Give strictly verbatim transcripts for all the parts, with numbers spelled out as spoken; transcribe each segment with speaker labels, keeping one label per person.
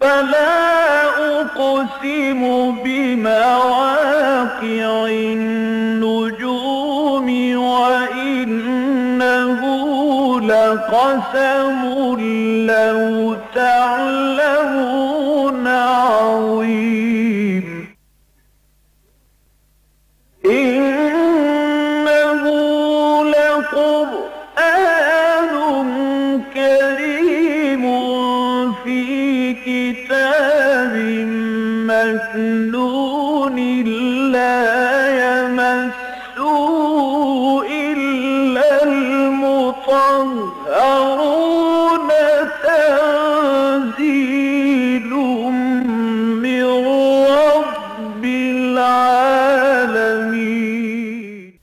Speaker 1: فلا أقسم بمواقع النجوم وإنه لقسم لو تعلمون عظيم إنه لقرآن كريم في كتاب مكنون لا يمسه إلا المطهرون تنزيل من رب العالمين.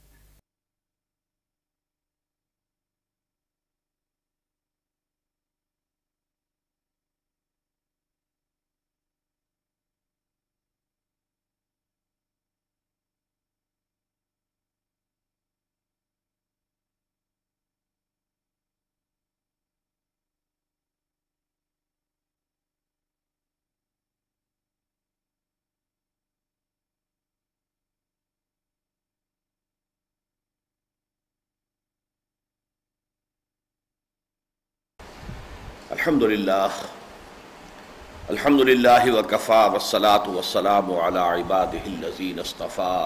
Speaker 2: الحمد للہ الحمد للہ وکفا والصلاة والسلام علی عبادہ الذین اصطفیٰ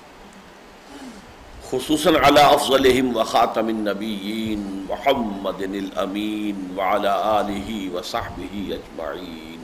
Speaker 2: خصوصاً علی افضلہم وخاتم النبیین محمد الامین وعلی آلہ وصحبہ اجمعین.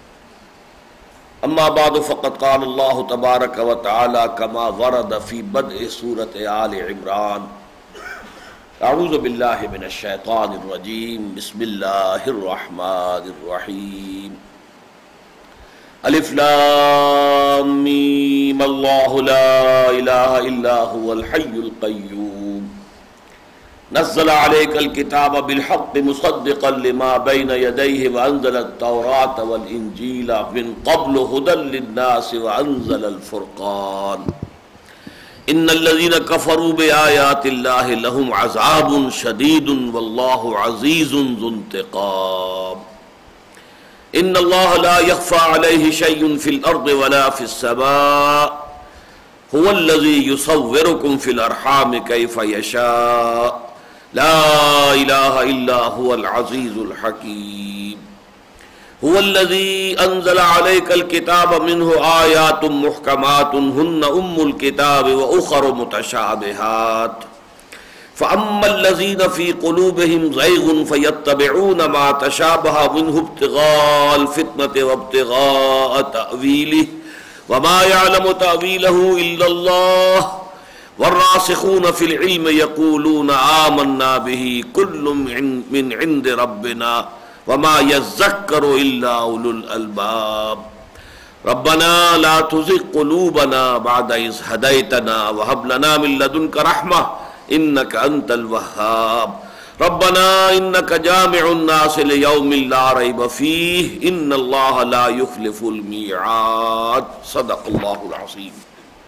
Speaker 2: اما بعد فقد قال اللہ تبارک وتعالی کما ورد فی بدء سورۃ آل عمران اعوذ باللہ من الشیطان الرجیم بسم اللہ الرحمن الرحیم. الف لام میم اللہ لا الہ الا هو الحی القیوم نزل علیک الکتاب بالحق مصدقا لما بین یدیہ وانزل التوراۃ والانجیل من قبل ھدی للناس وانزل الفرقان ان الذين كفروا بآيات الله لهم عذاب شديد والله عزيز ذو انتقام. ان الله لا يخفى عليه شيء في الارض ولا في السماء هو الذي يصوركم في الارحام كيف يشاء لا اله الا هو العزيز الحكيم. هو الذي أنزل عليك الكتاب منه آيات محكمات هن أم الكتاب وأخر متشابهات فأما الذين في قلوبهم زيغ فيتبعون ما تشابه منه ابتغاء الفتنة وابتغاء تأويله وما يعلم تأويله إلا الله والراسخون في العلم يقولون آمنا به كل من عند ربنا وما يذكر الا اولو الالباب. ربنا لا تزغ قلوبنا بعد إذ هديتنا وهب لنا من لدنك رحمة إنك أنت الوهاب. ربنا إنك جامع الناس ليوم لا ريب فيه إن الله لا يخلف الميعاد. صدق الله العظيم.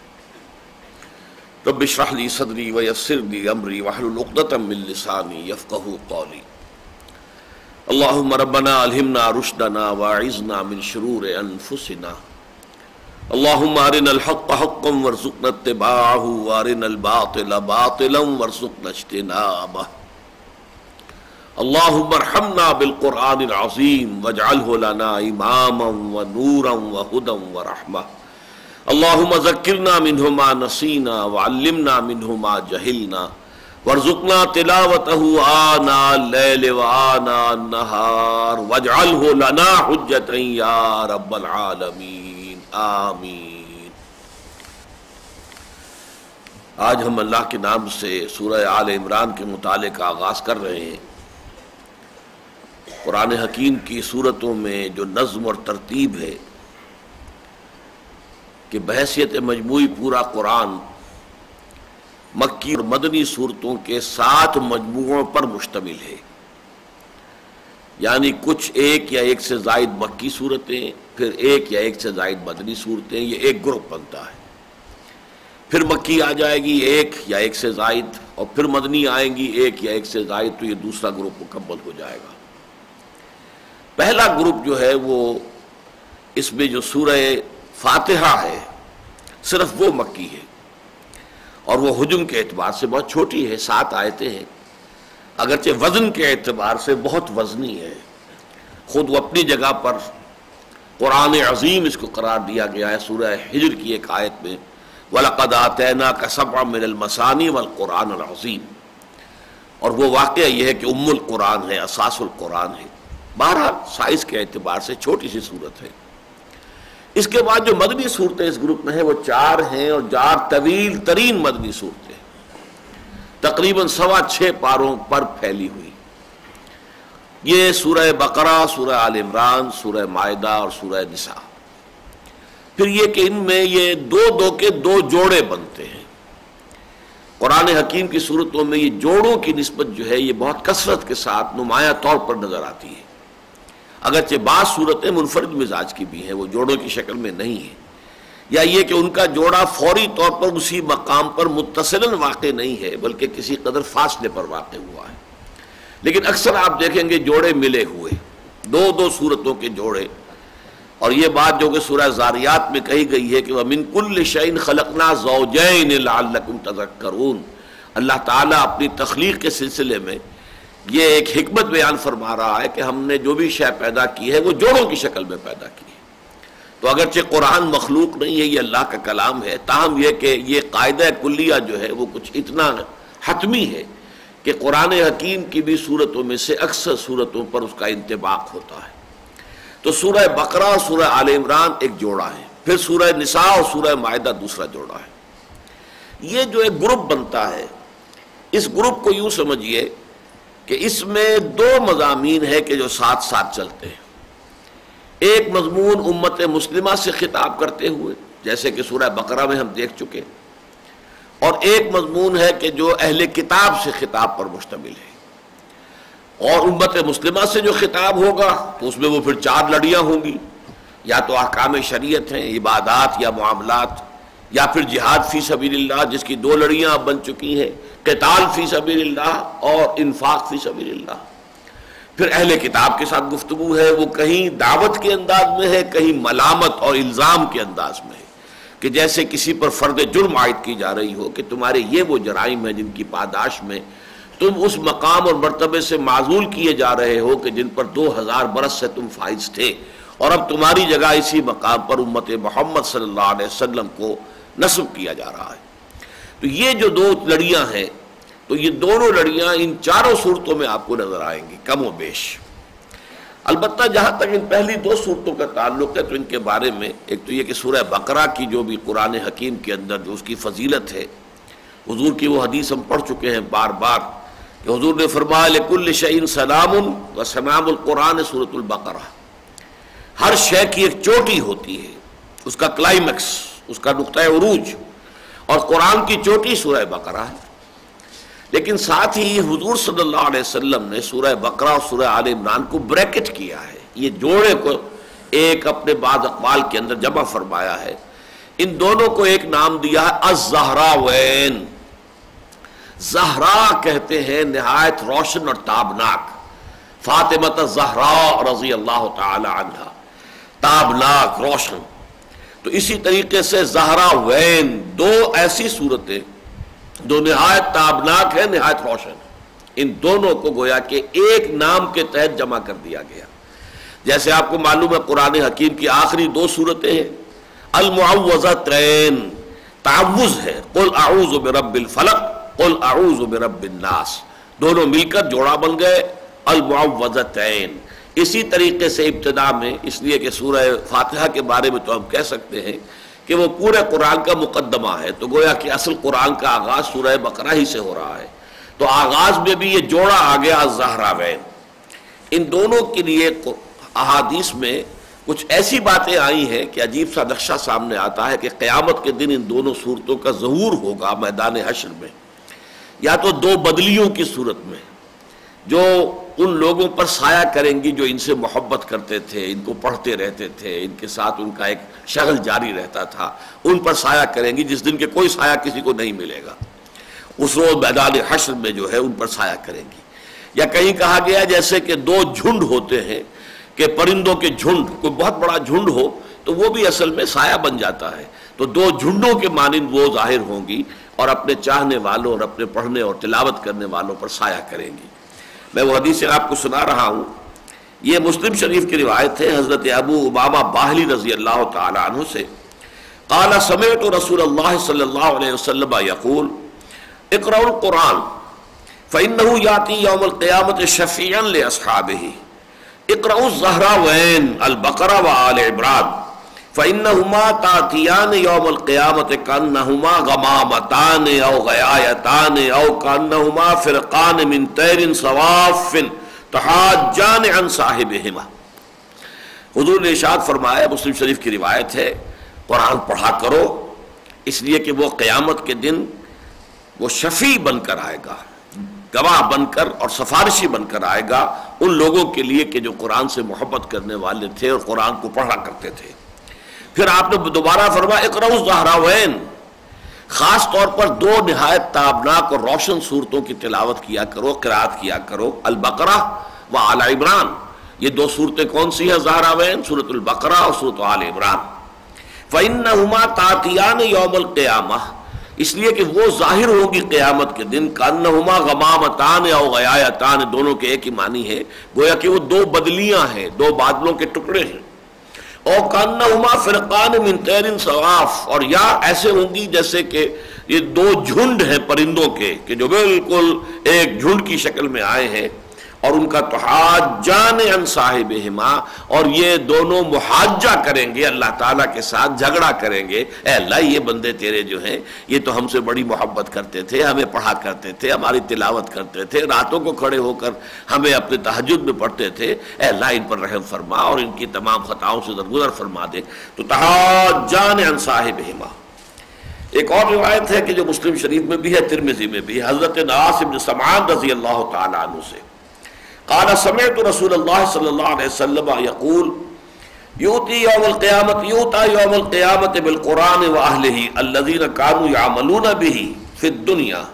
Speaker 2: رب اشرح لي صدري ويسر لي أمري واحلل عقدة من لساني يفقهوا قولي. اللهم ربنا الہمنا رشدنا واعذنا من شرور انفسنا. اللهم ارنا الحق حقا وارزقنا اتباعه وارنا الباطل باطلا وارزقنا اجتنابه. اللهم ارحمنا بالقرآن العظيم واجعله لنا اماما ونورا وهدى ورحمة. اللهم ذكرنا منه ما نسينا وعلمنا منه ما جهلنا وارزقنا تلاوته آناء الليل وآناء النهار واجعله لنا حجة يا رب العالمين آمین. آج ہم اللہ کے نام سے سورہ آل عمران کے مطالعے کا آغاز کر رہے ہیں. قرآن حکیم کی سورتوں میں جو نظم اور ترتیب ہے کہ بحیثیت مجموعی پورا قرآن مکی اور مدنی صورتوں کے سات مجموعوں پر مشتمل ہے، یعنی کچھ ایک یا ایک سے زائد مکی صورتیں، پھر ایک یا ایک سے زائد مدنی صورتیں، یہ ایک گروپ بنتا ہے. پھر مکی آ جائے گی ایک یا ایک سے زائد، اور پھر مدنی آئیں گی ایک یا ایک سے زائد، تو یہ دوسرا گروپ مکمل ہو جائے گا. پہلا گروپ جو ہے وہ اس میں جو سورہ فاتحہ ہے صرف وہ مکی ہے، اور وہ حجم کے اعتبار سے بہت چھوٹی ہے، سات آیتیں ہیں، اگرچہ وزن کے اعتبار سے بہت وزنی ہے۔ خود وہ اپنی جگہ پر قرآن عظیم اس کو قرار دیا گیا ہے سورہ ہجر کی ایک آیت میں، وَلَقَدْ آتَيْنَاكَ سَبْعًا مِّنَ الْمَثَانِي وَالْقُرْآنَ الْعَظِيمِ، اور وہ واقعہ یہ ہے کہ ام القرآن ہے، اساس القرآن ہے، بہرحال سائز کے اعتبار سے چھوٹی سی صورت ہے۔ اس کے بعد جو مدنی صورتیں اس گروپ میں ہیں وہ چار ہیں، اور چار طویل ترین مدنی صورتیں تقریباً سوا چھ پاروں پر پھیلی ہوئی۔ یہ سورہ بقرہ، سورہ آل عمران، سورہ مائدہ اور سورہ نساء۔ پھر یہ کہ ان میں یہ دو دو کے دو جوڑے بنتے ہیں۔ قرآن حکیم کی صورتوں میں یہ جوڑوں کی نسبت جو ہے یہ بہت کثرت کے ساتھ نمایاں طور پر نظر آتی ہے، اگرچہ بعض صورتیں منفرد مزاج کی بھی ہیں، وہ جوڑوں کی شکل میں نہیں ہیں، یا یہ کہ ان کا جوڑا فوری طور پر اسی مقام پر متصلاً واقع نہیں ہے بلکہ کسی قدر فاصلے پر واقع ہوا ہے، لیکن اکثر آپ دیکھیں گے جوڑے ملے ہوئے، دو دو صورتوں کے جوڑے۔ اور یہ بات جو کہ سورہ زاریات میں کہی گئی ہے کہ وَمِن كُلِّ شَيْءٍ خَلَقْنَا زَوْجَيْنِ لَعَلَّكُمْ تَذَكَّرُونَ، اللہ تعالیٰ اپنی تخلیق کے سلسلے میں یہ ایک حکمت بیان فرما رہا ہے کہ ہم نے جو بھی شے پیدا کی ہے وہ جوڑوں کی شکل میں پیدا کی ہے۔ تو اگرچہ قرآن مخلوق نہیں ہے، یہ اللہ کا کلام ہے، تاہم یہ کہ یہ قاعدہ کلیہ جو ہے وہ کچھ اتنا حتمی ہے کہ قرآن حکیم کی بھی صورتوں میں سے اکثر صورتوں پر اس کا انطباق ہوتا ہے۔ تو سورہ بقرہ اور سورہ آل عمران ایک جوڑا ہے، پھر سورہ نساء اور سورہ مائدہ دوسرا جوڑا ہے۔ یہ جو ایک گروپ بنتا ہے، اس گروپ کو یوں سمجھیے کہ اس میں دو مضامین ہیں کہ جو ساتھ ساتھ چلتے ہیں۔ ایک مضمون امت مسلمہ سے خطاب کرتے ہوئے جیسے کہ سورہ بقرہ میں ہم دیکھ چکے، اور ایک مضمون ہے کہ جو اہل کتاب سے خطاب پر مشتمل ہے۔ اور امت مسلمہ سے جو خطاب ہوگا تو اس میں وہ پھر چار لڑیاں ہوں گی، یا تو احکام شریعت ہیں، عبادات یا معاملات، یا پھر جہاد فی سبیل اللہ جس کی دو لڑیاں اب بن چکی ہیں، قتال فی سبیل اللہ اور انفاق فی سبیل اللہ۔ پھر اہل کتاب کے ساتھ گفتگو ہے، وہ کہیں دعوت کے انداز میں ہے، کہیں ملامت اور الزام کے انداز میں ہے، کہ جیسے کسی پر فرد جرم عائد کی جا رہی ہو کہ تمہارے یہ وہ جرائم ہیں جن کی پاداش میں تم اس مقام اور مرتبے سے معزول کیے جا رہے ہو کہ جن پر دو ہزار برس سے تم فائز تھے، اور اب تمہاری جگہ اسی مقام پر امت محمد صلی اللہ علیہ وسلم کو نصب کیا جا رہا ہے۔ تو یہ جو دو لڑیاں ہیں، تو یہ دونوں لڑیاں ان چاروں صورتوں میں آپ کو نظر آئیں گی کم و بیش۔ البتہ جہاں تک ان پہلی دو صورتوں کا تعلق ہے تو ان کے بارے میں ایک تو یہ کہ سورہ بقرہ کی جو بھی قرآن حکیم کے اندر جو اس کی فضیلت ہے، حضور کی وہ حدیث ہم پڑھ چکے ہیں بار بار کہ حضور نے فرمایا لِكُلِّ شَيْءٍ سَلَامٌ وَسَلَامُ الْقُرْآنِ سورۃ البقرہ، ہر شے کی ایک چوٹی ہوتی ہے، اس کا کلائمیکس، اس کا نقطہ عروج، اور قرآن کی چوٹی سورہ بقرہ ہے۔ لیکن ساتھ ہی حضور صلی اللہ علیہ وسلم نے سورہ بقرہ اور سورہ آل عمران کو بریکٹ کیا ہے، یہ جوڑے کو ایک اپنے بعض اقوال کے اندر جمع فرمایا ہے۔ ان دونوں کو ایک نام دیا ہے الزہراوین۔ زہرا کہتے ہیں نہایت روشن اور تابناک، فاطمہ الزہراء رضی اللہ تعالی عنہا، تابناک، روشن۔ تو اسی طریقے سے زہراوین، دو ایسی صورتیں جو نہایت تابناک ہے، نہایت روشن، ان دونوں کو گویا کہ ایک نام کے تحت جمع کر دیا گیا۔ جیسے آپ کو معلوم ہے قرآن حکیم کی آخری دو صورتیں ہیں المعوذتین، تعوذ ہے، قل اعوذ برب الفلق قل اعوذ برب الناس، دونوں مل کر جوڑا بن گئے المعوذتین۔ اسی طریقے سے ابتدا میں، اس لیے کہ سورہ فاتحہ کے بارے میں تو ہم کہہ سکتے ہیں کہ وہ پورے قرآن کا مقدمہ ہے، تو گویا کہ اصل قرآن کا آغاز سورہ بقرہ ہی سے ہو رہا ہے، تو آغاز میں بھی یہ جوڑا آ گیا الزہراوین۔ ان دونوں کے لیے احادیث میں کچھ ایسی باتیں آئی ہیں کہ عجیب سا نقشہ سامنے آتا ہے کہ قیامت کے دن ان دونوں صورتوں کا ظہور ہوگا میدان حشر میں، یا تو دو بدلیوں کی صورت میں جو ان لوگوں پر سایہ کریں گی جو ان سے محبت کرتے تھے، ان کو پڑھتے رہتے تھے، ان کے ساتھ ان کا ایک شغل جاری رہتا تھا، ان پر سایہ کریں گی جس دن کے کوئی سایہ کسی کو نہیں ملے گا، اس روز میدان حشر میں جو ہے ان پر سایہ کریں گی۔ یا کہیں کہا گیا جیسے کہ دو جھنڈ ہوتے ہیں کہ پرندوں کے جھنڈ، کوئی بہت بڑا جھنڈ ہو تو وہ بھی اصل میں سایہ بن جاتا ہے. تو دو جھنڈوں کے مانند وہ ظاہر ہوں گی اور اپنے چاہنے والوں اور اپنے پڑھنے اور تلاوت کرنے والوں پر سایہ کریں گی. میں وہ حدیث آپ کو سنا رہا ہوں، یہ مسلم شریف کی روایت ہے حضرت ابو امامہ باہلی رضی اللہ تعالی عنہ سے. قال سمعت رسول اللہ صلی اللہ علیہ وسلم یقول اقرأوا القرآن فإنه يأتي يوم القيامة شفيعا لأصحابه اقرأوا الزهراوين البقرة وآل عمران فإنهما تأتيان يوم القيامة كأنهما غمامتان أو غيايتان أو كأنهما فرقان من طير صواف تحاجان عن صاحبهما. حضور نے ارشاد فرمایا، مسلم شریف کی روایت ہے، قرآن پڑھا کرو اس لیے کہ وہ قیامت کے دن وہ شفیع بن کر آئے گا، گواہ بن کر اور سفارشی بن کر آئے گا ان لوگوں کے لیے کہ جو قرآن سے محبت کرنے والے تھے اور قرآن کو پڑھا کرتے تھے. پھر آپ نے دوبارہ فرمایا اقرأوا الزہراوین، خاص طور پر دو نہایت تابناک اور روشن صورتوں کی تلاوت کیا کرو، قرات کیا کرو، البقرہ و آل عمران. یہ دو صورتیں کون سی ہیں زہراوین؟ سورۃ البقرہ اور سورۃ آل عمران. فإنہما تأتیان یوم القیامہ، اس لیے کہ وہ ظاہر ہوں گی قیامت کے دن، کأنہما غمامتان او غیایتان، دونوں کے ایک ہی معنی ہے، گویا کہ وہ دو بدلیاں ہیں، دو بادلوں کے ٹکڑے ہیں. او کأنہما فرقان من طیر صواف، اور یا ایسے ہوں گی جیسے کہ یہ دو جھنڈ ہیں پرندوں کے کہ جو بالکل ایک جھنڈ کی شکل میں آئے ہیں، اور ان کا تحاجان عن صاحبہما، اور یہ دونوں محاجہ کریں گے اللہ تعالیٰ کے ساتھ، جھگڑا کریں گے، اے اللہ یہ بندے تیرے جو ہیں یہ تو ہم سے بڑی محبت کرتے تھے، ہمیں پڑھا کرتے تھے، ہماری تلاوت کرتے تھے، راتوں کو کھڑے ہو کر ہمیں اپنے تہجد میں پڑھتے تھے، اے اللہ ان پر رحم فرما اور ان کی تمام خطاؤں سے درگزر فرما دے. تو تحاجان عن صاحبہما. ایک اور روایت ہے کہ جو مسلم شریف میں بھی ہے، ترمذی میں بھی، حضرت نواس بن سمعان رضی اللہ تعالی عنہ سے، قال سمعت رسول اللہ صلی اللہ علیہ وسلم یقول یؤتی یوم القیامت یؤتی یوم القیامت بالقرآن واہلہ الذین کانوا یعملون بہ فی الدنیا.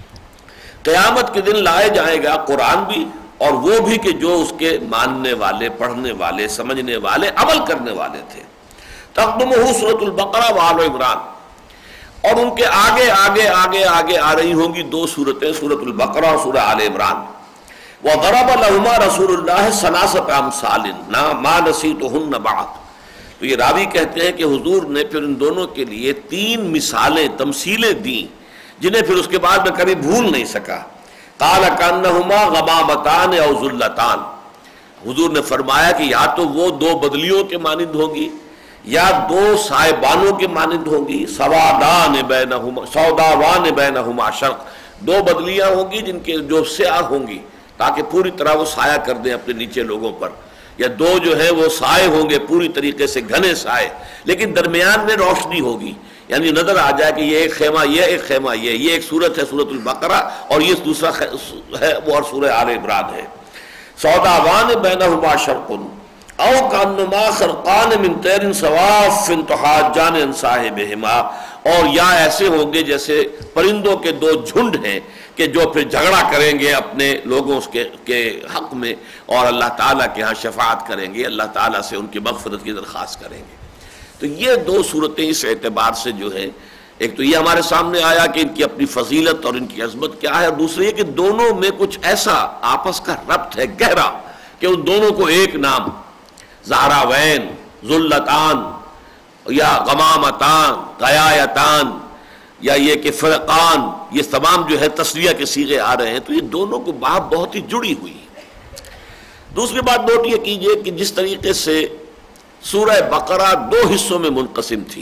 Speaker 2: قیامت کے دن لائے جائے گا قرآن بھی اور وہ بھی کہ جو اس کے ماننے والے، پڑھنے والے، سمجھنے والے، عمل کرنے والے تھے. تقدمہ سورۃ البقرہ وآل عمران، اور ان کے آگے آگے آگے آگے آ رہی ہوں گی دو سورتیں، سورۃ البقرہ اور سورہ آل عمران. وَضَرَبَ لَهُمَا رَسُولُ اللَّهِ ثَلَاثَةَ أَمْثَالٍ مَا نَسِيتُهُنَّ بَعْدُ. تو یہ راوی کہتے ہیں کہ حضور نے پھر ان دونوں کے لیے تین مثالیں، تمثیلیں دیں جنہیں پھر اس کے بعد میں کبھی بھول نہیں سکا. قَالَ كَأَنَّهُمَا غَمَامَتَانِ أَوْ ذُلَّتَانِ. حضور نے فرمایا کہ یا تو وہ دو بدلیوں کے مانند ہوں گی یا دو سائبانوں کے مانند ہوں گی. سوادان بینہما سوداوان بینہما شرق، دو بدلیاں ہوں گی جن کے جو سیاہ ہوں گی تاکہ پوری طرح وہ سایہ کر دیں اپنے نیچے لوگوں پر، یا دو جو ہے وہ سائے ہوں گے پوری طریقے سے گھنے سائے، لیکن درمیان میں روشنی ہوگی، یعنی نظر آ جائے کہ یہ ایک خیمہ یہ، ایک خیمہ یہ، یہ ایک سورت ہے سورۃ البقرہ اور یہ دوسرا ہے وہ اور سورہ آل عمران ہے. سوداوان بینہما شرق او کانما خرقان من طیر صواف تحاجان عن صاحبہما، اور یا ایسے ہوں گے جیسے پرندوں کے دو جھنڈ ہیں کہ جو پھر جھگڑا کریں گے اپنے لوگوں کے کے حق میں اور اللہ تعالیٰ کے ہاں شفاعت کریں گے، اللہ تعالیٰ سے ان کی مغفرت کی درخواست کریں گے. تو یہ دو صورتیں اس اعتبار سے جو ہے، ایک تو یہ ہمارے سامنے آیا کہ ان کی اپنی فضیلت اور ان کی عظمت کیا ہے، اور دوسری یہ کہ دونوں میں کچھ ایسا آپس کا ربط ہے گہرا کہ ان دونوں کو ایک نام زہراوین، ذلتان یا غمامتان، غیایتان، یا یہ کہ فرقان، یہ تمام جو ہے تسلیہ کے صیغے آ رہے ہیں، تو یہ دونوں کو بات بہت ہی جڑی ہوئی ہے. دوسری بات نوٹ یہ کیجئے کہ جس طریقے سے سورہ بقرہ دو حصوں میں منقسم تھی،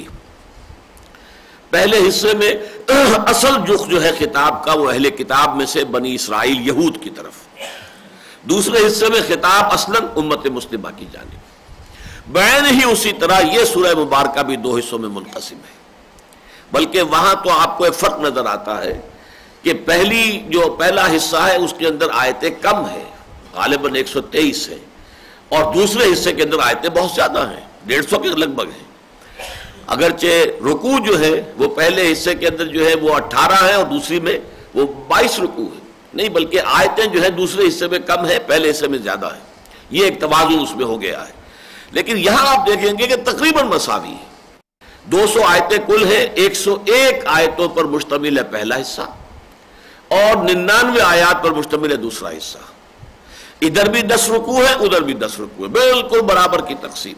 Speaker 2: پہلے حصے میں اصل جخ جو ہے خطاب کا وہ اہل کتاب میں سے بنی اسرائیل یہود کی طرف، دوسرے حصے میں خطاب اصلاً امت مسلمہ کی جانب. بعین ہی اسی طرح یہ سورہ مبارکہ بھی دو حصوں میں منقسم ہے، بلکہ وہاں تو آپ کو ایک فرق نظر آتا ہے کہ پہلی جو پہلا حصہ ہے اس کے اندر آیتیں کم ہیں، غالباً ایک سو تیئیس ہے، اور دوسرے حصے کے اندر آیتیں بہت زیادہ ہیں، ڈیڑھ سو کے لگ بھگ ہیں. اگرچہ رکوع جو ہے وہ پہلے حصے کے اندر جو ہے وہ اٹھارہ ہیں اور دوسری میں وہ بائیس رکوع ہے، نہیں بلکہ آیتیں جو ہے دوسرے حصے میں کم ہے، پہلے حصے میں زیادہ ہے. یہ ایک توازن اس میں ہو گیا ہے. لیکن یہاں آپ دیکھیں گے کہ تقریباً مساوی ہے. دو سو آیتیں کل ہیں، ایک سو ایک آیتوں پر مشتمل ہے پہلا حصہ اور ننانوے آیات پر مشتمل ہے دوسرا حصہ. ادھر بھی دس رکوع ہے، ادھر بھی دس رکوع ہے، بالکل برابر کی تقسیم.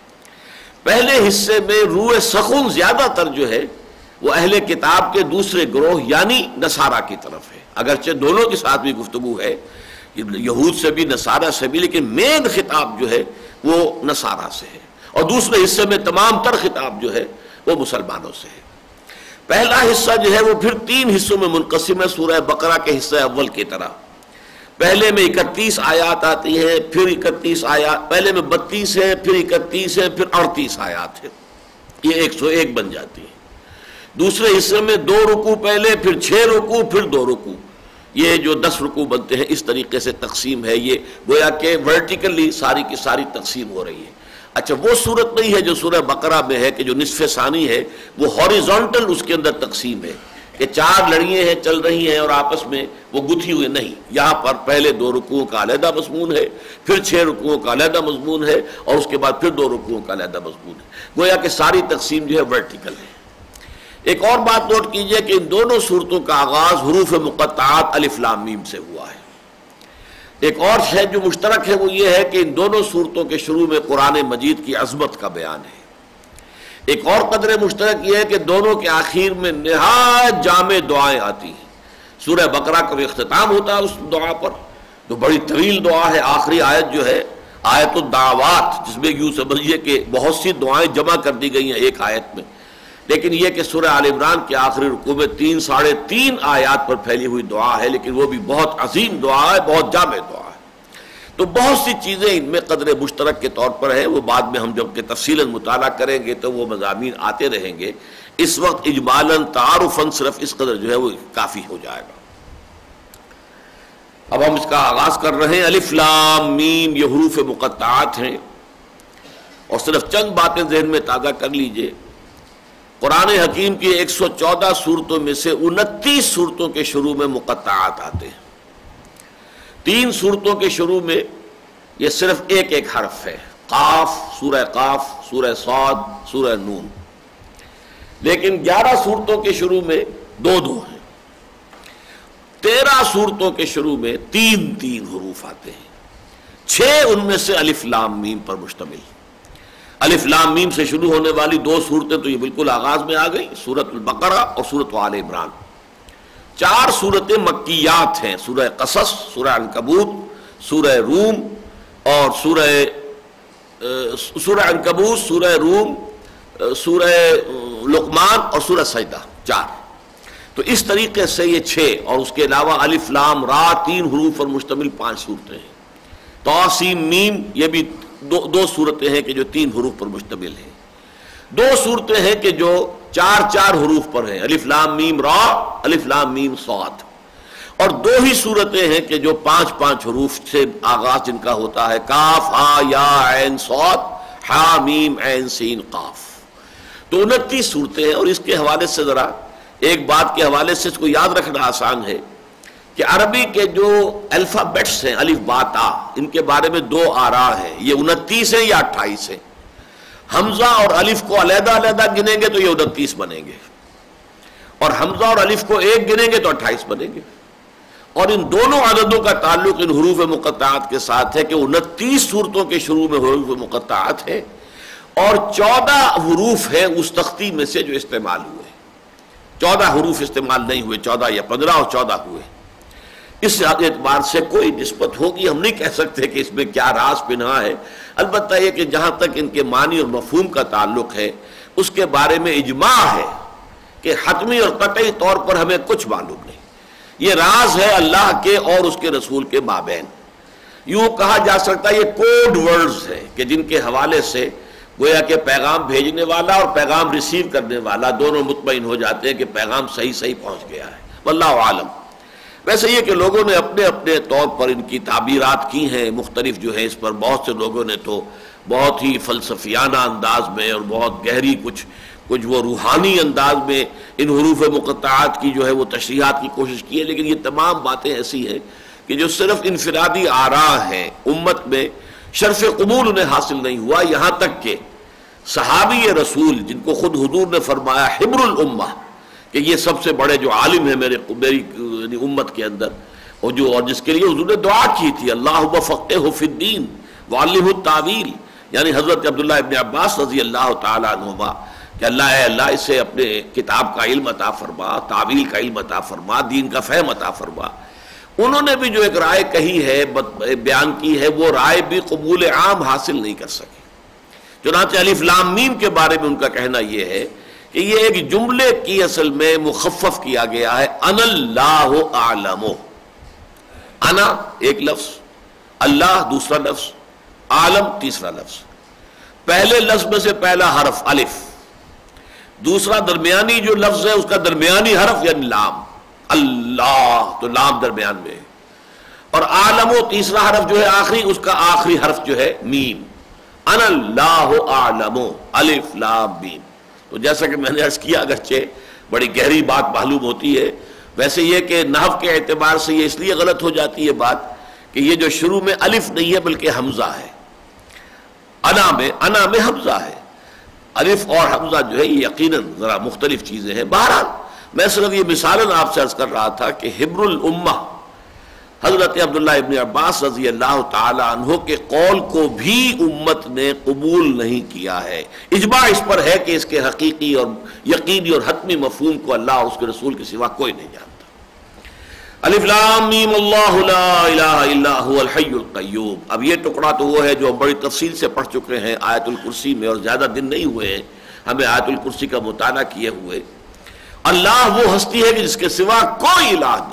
Speaker 2: پہلے حصے میں روح سخن زیادہ تر جو ہے وہ اہل کتاب کے دوسرے گروہ یعنی نصارہ کی طرف ہے، اگرچہ دونوں کے ساتھ بھی گفتگو ہے، یہود سے بھی نصارہ سے بھی، لیکن مین خطاب جو ہے وہ نصارہ سے ہے، اور دوسرے حصے میں تمام تر خطاب جو ہے وہ مسلمانوں سے ہے. پہلا حصہ جو ہے وہ پھر تین حصوں میں منقسم ہے، سورہ بقرہ کے حصہ اول کی طرح. پہلے میں اکتیس آیات آتی ہیں، پھر اکتیس آیات، پہلے میں بتیس ہے، پھر اکتیس ہے، پھر اڑتیس آیات ہے، یہ ایک سو ایک بن جاتی ہے. دوسرے حصے میں دو رکوع پہلے، پھر چھ رکوع، پھر دو رکوع، یہ جو دس رکوع بنتے ہیں اس طریقے سے تقسیم ہے. یہ گویا کہ ورٹیکلی ساری کی ساری تقسیم ہو رہی ہے. اچھا وہ صورت نہیں ہے جو سورہ بقرہ میں ہے کہ جو نصف ثانی ہے وہ ہاریزونٹل اس کے اندر تقسیم ہے کہ چار لڑیاں ہیں چل رہی ہیں اور آپس میں وہ گتھی ہوئے نہیں. یہاں پر پہلے دو رکوعوں کا علیحدہ مضمون ہے، پھر چھ رکوعوں کا علیحدہ مضمون ہے، اور اس کے بعد پھر دو رکوعوں کا علیحدہ مضمون ہے. گویا کہ ساری تقسیم جو ہے ورٹیکل ہے. ایک اور بات نوٹ کیجئے کہ ان دونوں صورتوں کا آغاز حروف مقطعات الف لام میم سے ہوا ہے. ایک اور شے جو مشترک ہے وہ یہ ہے کہ ان دونوں صورتوں کے شروع میں قرآن مجید کی عظمت کا بیان ہے. ایک اور قدر مشترک یہ ہے کہ دونوں کے آخر میں نہایت جامع دعائیں آتی ہیں. سورہ بقرہ کا اختتام ہوتا ہے اس دعا پر، جو بڑی طویل دعا ہے. آخری آیت جو ہے آیت الدعوات، جس میں یوں سمجھیے کہ بہت سی دعائیں جمع کر دی گئی ہیں ایک آیت میں. لیکن یہ کہ سورہ آل عمران کے آخری رکوع میں تین ساڑھے تین آیات پر پھیلی ہوئی دعا ہے، لیکن وہ بھی بہت عظیم دعا ہے، بہت جامع دعا ہے. تو بہت سی چیزیں ان میں قدر مشترک کے طور پر ہیں، وہ بعد میں ہم جب کہ تفصیلاً مطالعہ کریں گے تو وہ مضامین آتے رہیں گے. اس وقت اجمالاً تعارفاً صرف اس قدر جو ہے وہ کافی ہو جائے گا. اب ہم اس کا آغاز کر رہے ہیں. الف لام میم یہ حروف مقطعات ہیں، اور صرف چند باتیں ذہن میں تازہ کر لیجئے. قرآن حکیم کی ایک سو چودہ صورتوں میں سے انتیس صورتوں کے شروع میں مقطعات آتے ہیں. تین صورتوں کے شروع میں یہ صرف ایک ایک حرف ہے، قاف، سورہ قاف، سورہ صاد، سورہ نون. لیکن گیارہ صورتوں کے شروع میں دو دو ہیں. تیرہ صورتوں کے شروع میں تین تین حروف آتے ہیں. چھ ان میں سے الف لام میم پر مشتمل. الف لام میم سے شروع ہونے والی دو صورتیں تو یہ بالکل آغاز میں آ گئی، سورۃ البقرہ اور سورۃ آل عمران. چار صورتیں مکیات ہیں، سورہ قصص، سورہ عنکبوت، سورہ روم اور سورہ سورہ عنکبوت، سورہ روم، سورہ لقمان اور سورہ سجدہ. چار. تو اس طریقے سے یہ چھ، اور اس کے علاوہ الف لام را تین حروف پر مشتمل پانچ صورتیں ہیں. طا سین میم یہ بھی دو دو صورتیں ہیں کہ جو تین حروف پر مشتمل ہیں. دو صورتیں ہیں کہ جو چار چار حروف پر ہیں، الف لام میم را، الف لام میم صاد. اور دو ہی صورتیں ہیں کہ جو پانچ پانچ حروف سے آغاز جن کا ہوتا ہے، کاف ہا یا عین صاد، ہا میم عین سین قاف. تو انتیس صورتیں ہیں. اور اس کے حوالے سے ذرا ایک بات کے حوالے سے اس کو یاد رکھنا آسان ہے کہ عربی کے جو الفابیٹس ہیں الف با تا، ان کے بارے میں دو آراء ہیں. یہ انتیس ہیں یا اٹھائیس ہیں. حمزہ اور الف کو علیحدہ علیحدہ گنیں گے تو یہ انتیس بنیں گے، اور حمزہ اور الف کو ایک گنیں گے تو اٹھائیس بنیں گے. اور ان دونوں عددوں کا تعلق ان حروف مقطعات کے ساتھ ہے کہ انتیس صورتوں کے شروع میں حروف مقطعات ہیں، اور چودہ حروف ہیں اس تختی میں سے جو استعمال ہوئے. چودہ حروف استعمال نہیں ہوئے، چودہ یا پندرہ اور چودہ ہوئے. اس اعتبار سے کوئی نسبت ہوگی، ہم نہیں کہہ سکتے کہ اس میں کیا راز پنہا ہے. البتہ یہ کہ جہاں تک ان کے معنی اور مفہوم کا تعلق ہے اس کے بارے میں اجماع ہے کہ حتمی اور قطعی طور پر ہمیں کچھ معلوم نہیں. یہ راز ہے اللہ کے اور اس کے رسول کے مابین. یوں کہا جا سکتا ہے یہ کوڈ ورڈز ہیں کہ جن کے حوالے سے گویا کہ پیغام بھیجنے والا اور پیغام ریسیو کرنے والا دونوں مطمئن ہو جاتے ہیں کہ پیغام صحیح صحیح پہنچ گیا ہے. واللہ عالم. ویسے یہ کہ لوگوں نے اپنے اپنے طور پر ان کی تعبیرات کی ہیں مختلف جو ہے اس پر. بہت سے لوگوں نے تو بہت ہی فلسفیانہ انداز میں اور بہت گہری کچھ کچھ وہ روحانی انداز میں ان حروف مقطعات کی جو ہے وہ تشریحات کی کوشش کی ہے. لیکن یہ تمام باتیں ایسی ہیں کہ جو صرف انفرادی آراء ہیں. امت میں شرف قبول انہیں حاصل نہیں ہوا، یہاں تک کہ صحابی رسول جن کو خود حضور نے فرمایا حبر الامہ کہ یہ سب سے بڑے جو عالم ہیں میرے میری امت کے اندر، اور جو اور جس کے لیے حضور نے دعا کی تھی اللہم فقہہ فی الدین وعلمہ التاویل، یعنی حضرت عبداللہ ابن عباس رضی اللہ تعالی عنہما کہ اللہ اے اللہ اسے اپنے کتاب کا علم عطا فرما، تعویل کا علم عطا فرما، دین کا فہم عطا فرما. انہوں نے بھی جو ایک رائے کہی ہے بیان کی ہے، وہ رائے بھی قبول عام حاصل نہیں کر سکی. چنانچہ الف لام میم کے بارے میں ان کا کہنا یہ ہے کہ یہ ایک جملے کی اصل میں مخفف کیا گیا ہے، انا اللہ اعلم. انا ایک لفظ، اللہ دوسرا لفظ، عالم تیسرا لفظ. پہلے لفظ میں سے پہلا حرف الف، دوسرا درمیانی جو لفظ ہے اس کا درمیانی حرف یعنی لام، اللہ تو لام درمیان میں ہے، اور عالم و تیسرا حرف جو ہے آخری، اس کا آخری حرف جو ہے میم. انا اللہ اعلم الف لام میم. تو جیسا کہ میں نے عرض کیا اگرچہ بڑی گہری بات معلوم ہوتی ہے، ویسے یہ کہ نحو کے اعتبار سے یہ اس لیے غلط ہو جاتی ہے بات کہ یہ جو شروع میں الف نہیں ہے بلکہ حمزہ ہے. انا میں انا میں حمزہ ہے، الف اور حمزہ جو ہے یہ یقیناً ذرا مختلف چیزیں ہیں. بہرحال میں صرف یہ مثالاً آپ سے عرض کر رہا تھا کہ حبر الامہ حضرت عبداللہ ابن عباس رضی اللہ تعالی عنہ کے قول کو بھی امت نے قبول نہیں کیا ہے. اجماع اس پر ہے کہ اس کے حقیقی اور یقینی اور حتمی مفہوم کو اللہ اور اس کے رسول کے سوا کوئی نہیں جانتا. الف لام میم اللہ لا الہ الا هو الحی القیوم. اب یہ ٹکڑا تو وہ ہے جو ہم بڑی تفصیل سے پڑھ چکے ہیں آیت الکرسی میں، اور زیادہ دن نہیں ہوئے ہیں ہمیں آیت الکرسی کا مطالعہ کیے ہوئے. اللہ وہ ہستی ہے کہ جس کے سوا کوئی الہ نہیں.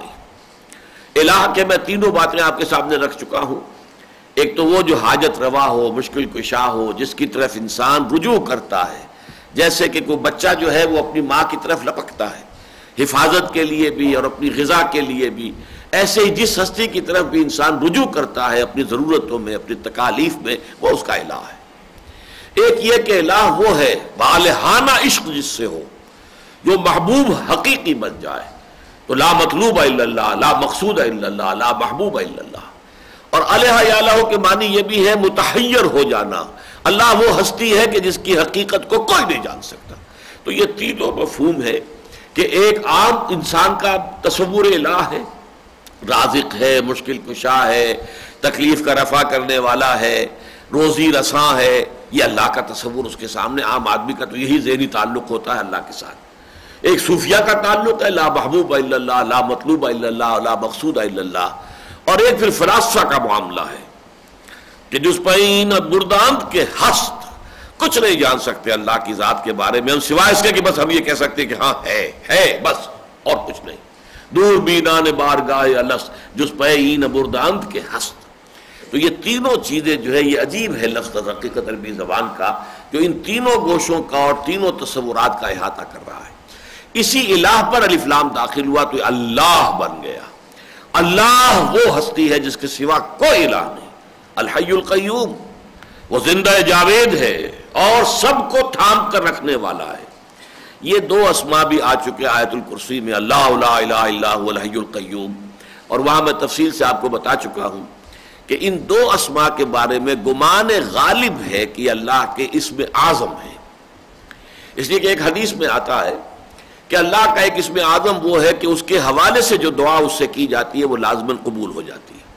Speaker 2: الہ کے میں تینوں باتیں آپ کے سامنے رکھ چکا ہوں. ایک تو وہ جو حاجت روا ہو، مشکل کشا ہو، جس کی طرف انسان رجوع کرتا ہے، جیسے کہ کوئی بچہ جو ہے وہ اپنی ماں کی طرف لپکتا ہے حفاظت کے لیے بھی اور اپنی غذا کے لیے بھی، ایسے ہی جس ہستی کی طرف بھی انسان رجوع کرتا ہے اپنی ضرورتوں میں، اپنی تکالیف میں، وہ اس کا الہ ہے. ایک یہ کہ الہ وہ ہے بالہانہ عشق جس سے ہو، جو محبوب حقیقی بن جائے. تو لا مطلوب الا اللہ، لا مقصود الا اللہ، لا محبوب الا اللہ. اور الہ یا الہ کے معنی یہ بھی ہے متحیر ہو جانا. اللہ وہ ہستی ہے کہ جس کی حقیقت کو کوئی نہیں جان سکتا. تو یہ تینوں مفہوم ہے کہ ایک عام انسان کا تصور الہ ہے، رازق ہے، مشکل کشا ہے، تکلیف کا رفع کرنے والا ہے، روزی رساں ہے. یہ اللہ کا تصور اس کے سامنے عام آدمی کا تو یہی ذہنی تعلق ہوتا ہے اللہ کے ساتھ. ایک صوفیہ کا تعلق ہے لا محبوب الا اللہ، لا مطلوب الا اللہ، لا مقصود الا اللہ. اور ایک پھر فلاسفہ کا معاملہ ہے کہ جس پین بردانت کے ہست کچھ نہیں جان سکتے اللہ کی ذات کے بارے میں، ہم سوائے اس کے کہ بس ہم یہ کہہ سکتے ہیں کہ ہاں ہے ہے بس، اور کچھ نہیں. دور بینان بارگاہ الست جس پین بردانت کے ہست. تو یہ تینوں چیزیں جو ہے یہ عجیب ہے لفظ حقیقت عربی زبان کا، جو ان تینوں گوشوں کا اور تینوں تصورات کا احاطہ کر رہا ہے. اسی الہ پر الف لام داخل ہوا تو اللہ بن گیا. اللہ وہ ہستی ہے جس کے سوا کوئی الہ نہیں. الحی القیوم، وہ زندہ جاوید ہے اور سب کو تھام کر رکھنے والا ہے. یہ دو اسماء بھی آ چکے آیت الکرسی میں، اللہ لا الہ الا هو الحی القیوم. اور وہاں میں تفصیل سے آپ کو بتا چکا ہوں کہ ان دو اسماء کے بارے میں گمان غالب ہے کہ اللہ کے اسم اعظم ہے. اس لیے کہ ایک حدیث میں آتا ہے کہ اللہ کا ایک اسم اعظم وہ ہے کہ اس کے حوالے سے جو دعا اس سے کی جاتی ہے وہ لازماً قبول ہو جاتی ہے.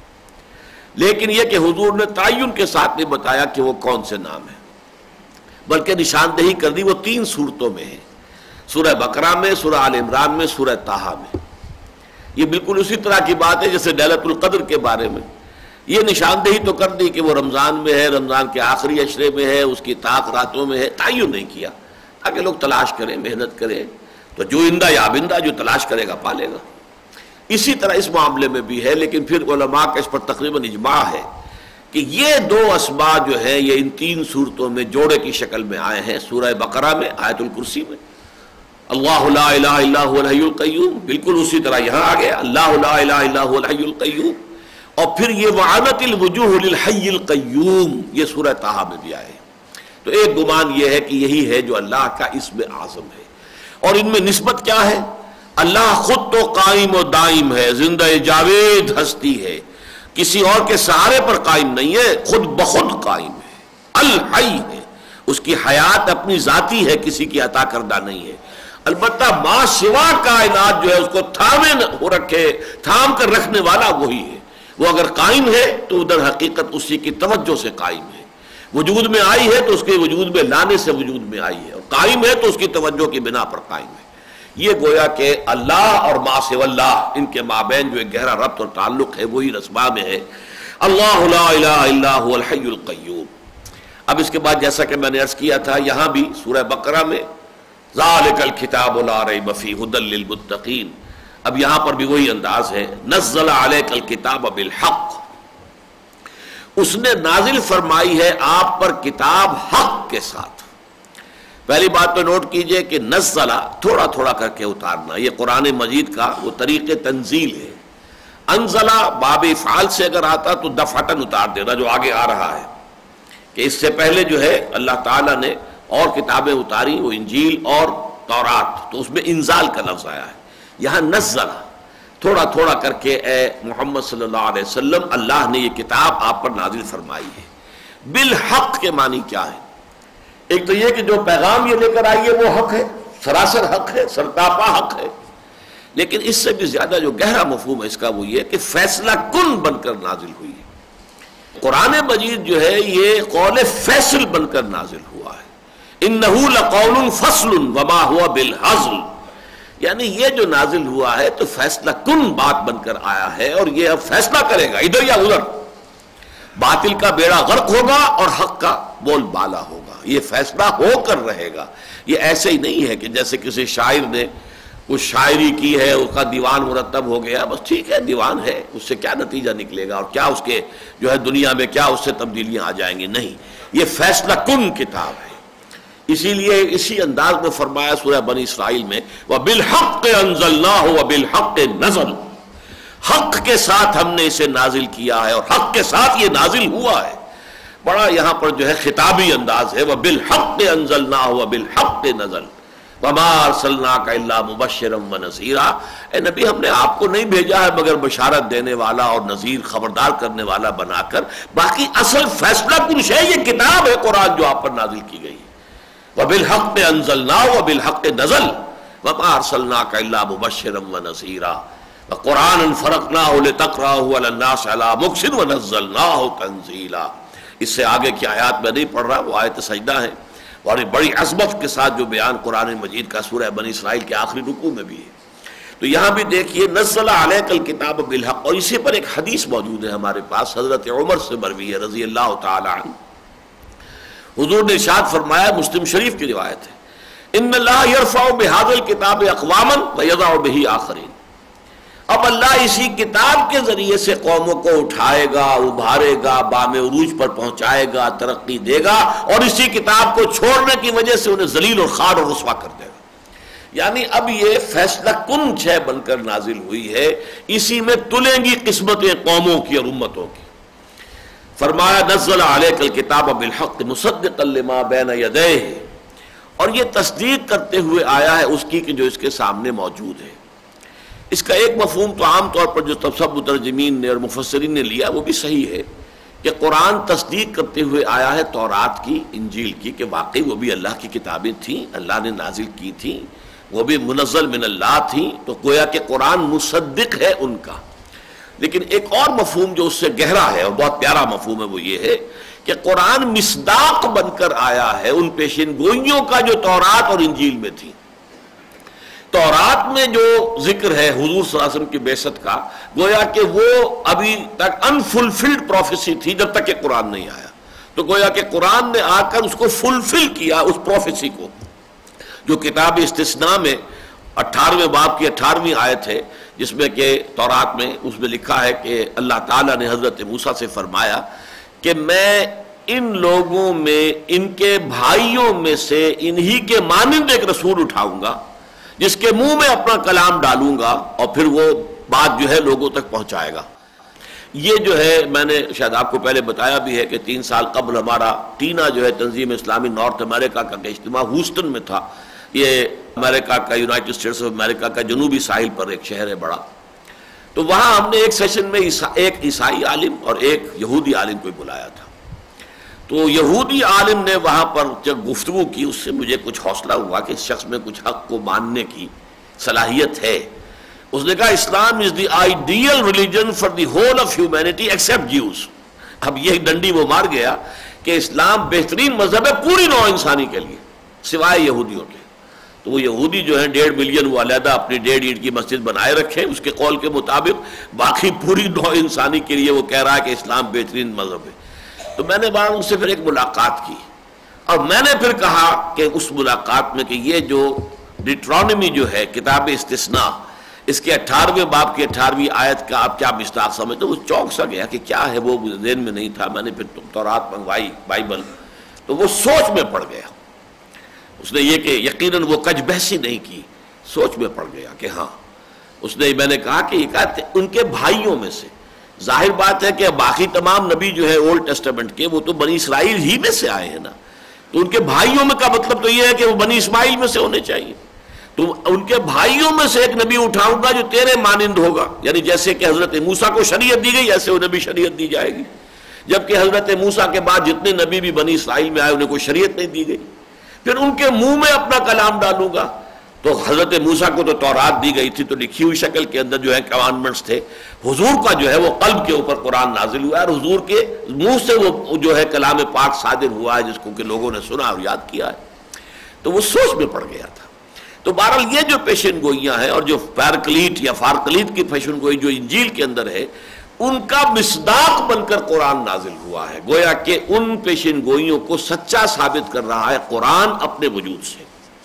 Speaker 2: لیکن یہ کہ حضور نے تعین کے ساتھ نہیں بتایا کہ وہ کون سے نام ہے، بلکہ نشاندہی کر دی وہ تین صورتوں میں ہے، سورہ بقرہ میں، سورہ آل عمران میں، سورہ طٰہٰ میں. یہ بالکل اسی طرح کی بات ہے جیسے لیلۃ القدر کے بارے میں یہ نشاندہی تو کر دی کہ وہ رمضان میں ہے، رمضان کے آخری عشرے میں ہے، اس کی طاق راتوں میں ہے. تعین نہیں کیا تاکہ لوگ تلاش کریں، محنت کریں. تو جو اندہ یا بندہ جو تلاش کرے گا پالے گا. اسی طرح اس معاملے میں بھی ہے، لیکن پھر علماء کا اس پر تقریباً اجماع ہے کہ یہ دو اسماء جو ہیں یہ ان تین صورتوں میں جوڑے کی شکل میں آئے ہیں. سورہ بقرہ میں، آیت الکرسی میں اللہ لا الہ الا هو الحی القیوم، بالکل اسی طرح یہاں آ گیا اللہ لا الہ الا هو الحی القیوم. اور پھر یہ وعنت الوجوہ للحی القیوم یہ سورہ طٰہٰ میں بھی آئے. تو ایک گمان یہ ہے کہ یہی ہے جو اللہ کا اسم اعظم ہے. اور ان میں نسبت کیا ہے؟ اللہ خود تو قائم و دائم ہے، زندہ جاوید ہستی ہے کسی اور کے سہارے پر قائم نہیں ہے، خود بخود قائم ہے، الحی ہے، اس کی حیات اپنی ذاتی ہے، کسی کی عطا کردہ نہیں ہے۔ البتہ ما سوا کائنات جو ہے اس کو تھامے ہو رکھے، تھام کر رکھنے والا وہی ہے۔ وہ اگر قائم ہے تو ادھر حقیقت اسی کی توجہ سے قائم ہے، وجود میں آئی ہے تو اس کے وجود میں لانے سے وجود میں آئی ہے، اور قائم ہے تو اس کی توجہ کی بنا پر قائم ہے۔ یہ گویا کہ اللہ اور ما سوا اللہ، ان کے مابین جو ایک گہرا ربط اور تعلق ہے وہی رسما میں ہے۔ اللہ لا الہ الا هو الحی القیوم۔ اب اس کے بعد جیسا کہ میں نے عرض کیا تھا، یہاں بھی سورہ بقرہ میں ذالک الکتاب لا ریب فیہ ھدی للمتقین، اب یہاں پر بھی وہی انداز ہے، نزل علیک الکتاب بالحق، اس نے نازل فرمائی ہے آپ پر کتاب حق کے ساتھ۔ پہلی بات تو نوٹ کیجئے کہ نزلہ تھوڑا تھوڑا کر کے اتارنا، یہ قرآن مجید کا وہ طریق تنزیل ہے۔ انزلہ باب افعال سے اگر آتا تو دفعتاً اتار دینا، جو آگے آ رہا ہے کہ اس سے پہلے جو ہے اللہ تعالیٰ نے اور کتابیں اتاری، وہ انجیل اور تورات، تو اس میں انزال کا لفظ آیا ہے۔ یہاں نزلہ تھوڑا تھوڑا کر کے اے محمد صلی اللہ علیہ وسلم اللہ نے یہ کتاب آپ پر نازل فرمائی ہے۔ بالحق کے معنی کیا ہے؟ ایک تو یہ کہ جو پیغام یہ لے کر آئی ہے وہ حق ہے، سراسر حق ہے، سرتاپا حق ہے، لیکن اس سے بھی زیادہ جو گہرا مفہوم ہے اس کا وہ یہ کہ فیصلہ کن بن کر نازل ہوئی ہے۔ قرآن مجید جو ہے یہ قول فیصل بن کر نازل ہوا ہے۔ انہ لقول فصل وما ہوا بالہزل، یعنی یہ جو نازل ہوا ہے تو فیصلہ کن بات بن کر آیا ہے، اور یہ اب فیصلہ کرے گا ادھر یا ادھر، باطل کا بیڑا غرق ہوگا اور حق کا بول بالا ہوگا، یہ فیصلہ ہو کر رہے گا۔ یہ ایسے ہی نہیں ہے کہ جیسے کسی شاعر نے کچھ شاعری کی ہے، اس کا دیوان مرتب ہو گیا، بس ٹھیک ہے دیوان ہے، اس سے کیا نتیجہ نکلے گا اور کیا اس کے جو ہے دنیا میں کیا اس سے تبدیلیاں آ جائیں گی، نہیں، یہ فیصلہ کن کتاب ہے۔ اسی لیے اسی انداز میں فرمایا سورہ بنی اسرائیل میں وَبِالْحَقِّ أَنزَلْنَاهُ وَبِالْحَقِّ نَزَلَ، حق کے ساتھ ہم نے اسے نازل کیا ہے اور حق کے ساتھ یہ نازل ہوا ہے۔ بڑا یہاں پر جو ہے خطابی انداز ہے، وَبِالْحَقِّ أَنزَلْنَاهُ وَبِالْحَقِّ نَزَلَ وَمَا أَرْسَلْنَاكَ إِلَّا مُبَشِّرًا وَنَذِيرًا، اے نبی ہم نے آپ کو نہیں بھیجا ہے مگر بشارت دینے والا اور نذیر خبردار کرنے والا بنا کر، باقی اصل فیصلہ کن شے یہ کتاب ہے قرآن جو آپ پر نازل کی گئی ہے۔ وَبِالْحَقِّ أَنزَلْنَاهُ وَبِالْحَقِّ نَزَلَ وَمَا أَرْسَلْنَاكَ إِلَّا مُبَشِّرًا وَنَذِيرًا وَقُرْآنًا فَرَقْنَاهُ لِتَقْرَأَهُ عَلَى النَّاسِ عَلَى مُكْثٍ وَنَزَّلْنَاهُ تَنزِيلًا۔ اس سے آگے کی آیات میں نہیں پڑھ رہا، وہ آیت سجدہ ہے، اور بڑی عظمت کے ساتھ جو بیان قرآن مجید کا سورہ بنی اسرائیل کے آخری رکوع میں بھی ہے۔ تو یہاں بھی دیکھیے نزل علیک الکتاب بالحق، اور اسی پر ایک حدیث موجود ہے ہمارے پاس، حضرت عمر سے مروی ہے رضی اللہ تعالی عنہ، حضور نے ارشاد فرمایا، مسلم شریف کی روایت ہے، ان اللہ یرفع بہذا الکتاب اقواما ویضع بہ آخرین، اب اللہ اسی کتاب کے ذریعے سے قوموں کو اٹھائے گا، ابھارے گا، بام عروج پر پہنچائے گا، ترقی دے گا، اور اسی کتاب کو چھوڑنے کی وجہ سے انہیں ذلیل اور خوار اور رسوا کر دے گا۔ یعنی اب یہ فیصلہ کن شے بن کر نازل ہوئی ہے، اسی میں تلیں گی قسمتیں قوموں کی اور امتوں کی۔ فرمایا نزل علیک الکتاب بالحق مصدقا لما بین یدیہ، اور یہ تصدیق کرتے ہوئے آیا ہے اس کی کہ جو اس کے سامنے موجود ہے۔ اس کا ایک مفہوم تو عام طور پر جو سب مترجمین نے اور مفسرین نے لیا وہ بھی صحیح ہے کہ قرآن تصدیق کرتے ہوئے آیا ہے تورات کی، انجیل کی، کہ واقعی وہ بھی اللہ کی کتابیں تھیں، اللہ نے نازل کی تھیں، وہ بھی منزل من اللہ تھیں، تو گویا کہ قرآن مصدق ہے ان کا۔ لیکن ایک اور مفہوم جو اس سے گہرا ہے اور بہت پیارا مفہوم ہے وہ یہ ہے کہ قرآن مصداق بن کر آیا ہے ان پیشین گوئیوں کا جو تورات اور انجیل میں تھی۔ تورات میں جو ذکر ہے حضور صلی اللہ علیہ وسلم کی بعثت کا، گویا کہ وہ ابھی تک انفلفلڈ پروفیسی تھی جب تک کہ قرآن نہیں آیا، تو گویا کہ قرآن نے آ کر اس کو فلفل کیا، اس پروفیسی کو۔ جو کتاب استثناء میں اٹھارہویں باب کی اٹھارہویں آیت ہے جس میں کہ تورات میں اس میں لکھا ہے کہ اللہ تعالیٰ نے حضرت موسیٰ سے فرمایا کہ میں ان لوگوں میں ان کے بھائیوں میں سے انہی کے مانند ایک رسول اٹھاؤں گا جس کے منہ میں اپنا کلام ڈالوں گا اور پھر وہ بات جو ہے لوگوں تک پہنچائے گا۔ یہ جو ہے میں نے شاید آپ کو پہلے بتایا بھی ہے کہ تین سال قبل ہمارا ٹینا جو ہے تنظیم اسلامی نارتھ امریکہ کا اجتماع ہوسٹن میں تھا۔ یہ امریکہ کا، یونائٹڈ اسٹیٹس آف امریکہ کا جنوبی ساحل پر ایک شہر ہے بڑا، تو وہاں ہم نے ایک سیشن میں ایک عیسائی عالم اور ایک یہودی عالم کو بلایا تھا. تو یہودی عالم نے وہاں پر جب گفتگو کی اس سے مجھے کچھ حوصلہ ہوا کہ اس شخص میں کچھ حق کو ماننے کی صلاحیت ہے. اس نے کہا Islam is the ideal religion for the whole of humanity except Jews. اب یہ ڈنڈی وہ مار گیا کہ اسلام بہترین مذہب ہے پوری نوع انسانی کے لیے سوائے یہودیوں کے. تو وہ یہودی جو ہیں ڈیڑھ ملین وہ علیحدہ اپنی ڈیڑھ اینٹ کی مسجد بنائے رکھے اس کے قول کے مطابق، باقی پوری نوع انسانی کے لیے وہ کہہ رہا ہے کہ اسلام بہترین مذہب ہے. تو میں نے وہاں ان سے پھر ایک ملاقات کی اور میں نے پھر کہا کہ اس ملاقات میں کہ یہ جو ڈیٹرونمی جو ہے کتاب استثناء، اس کے اٹھارہویں باب کی اٹھارہویں آیت کا آپ کیا مصداق سمجھتے ہو؟ وہ چونک سا گیا کہ کیا ہے، وہ ذہن میں نہیں تھا. میں نے پھر تورات منگوائی بائبل، تو وہ سوچ میں پڑ گیا. اس نے یہ کہ یقیناً وہ کج بحثی نہیں کی، سوچ میں پڑ گیا کہ ہاں. اس نے میں نے کہا کہ یہ کہتے ان کے بھائیوں میں سے، ظاہر بات ہے کہ باقی تمام نبی جو ہے اولڈ ٹیسٹمنٹ کے وہ تو بنی اسرائیل ہی میں سے آئے ہیں نا، تو ان کے بھائیوں میں کا مطلب تو یہ ہے کہ وہ بنی اسماعیل میں سے ہونے چاہیے. تو ان کے بھائیوں میں سے ایک نبی اٹھاؤں گا جو تیرے مانند ہوگا، یعنی جیسے کہ حضرت موسیٰ کو شریعت دی گئی ایسے وہ نبی شریعت دی جائے گی. جبکہ حضرت موسیٰ کے بعد جتنے نبی بھی بنی اسرائیل میں آئے انہیں کوئی شریعت نہیں دی گئی. پھر ان کے منہ میں اپنا کلام ڈالوں گا. تو حضرت موسیٰ کو تو تورات دی گئی تھی، تو لکھی ہوئی شکل کے اندر جو ہے کمانڈمنٹس تھے. حضور کا جو ہے وہ قلب کے اوپر قرآن نازل ہوا ہے اور حضور کے منہ سے وہ جو ہے کلام پاک صادر ہوا ہے جس کو کہ لوگوں نے سنا اور یاد کیا ہے. تو وہ سوچ میں پڑ گیا تھا. تو بہرحال یہ جو پیشن گوئیاں ہیں اور جو فارکلیٹ یا فارکلیٹ کی پیشن گوئی جو انجیل کے اندر ہے ان کا مصداق بن کر قرآن نازل ہوا ہے. گویا کہ ان پیشن گوئیوں کو سچا ثابت کر رہا ہے قرآن اپنے وجود سے.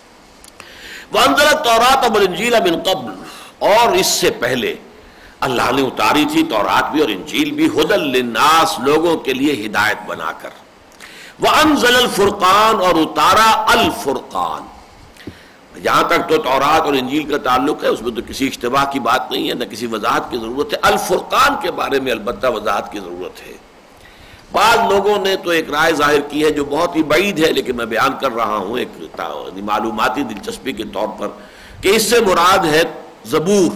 Speaker 2: وَأَنزَلَ التَّوْرَاةَ وَالْإِنجِيلَ مِن قَبْلُ، اور اس سے پہلے اللہ نے اتاری تھی تورات بھی اور انجیل بھی، ہدی للناس، لوگوں کے لیے ہدایت بنا کر. وَأَنزَلَ الْفُرْقَانَ، اور اتارا الفرقان. جہاں تک تو تورات اور انجیل کا تعلق ہے اس میں تو کسی اشتباہ کی بات نہیں ہے، نہ کسی وضاحت کی ضرورت ہے. الفرقان کے بارے میں البتہ وضاحت کی ضرورت ہے. بعض لوگوں نے تو ایک رائے ظاہر کی ہے جو بہت ہی بعید ہے، لیکن میں بیان کر رہا ہوں ایک معلوماتی دلچسپی کے طور پر، کہ اس سے مراد ہے زبور.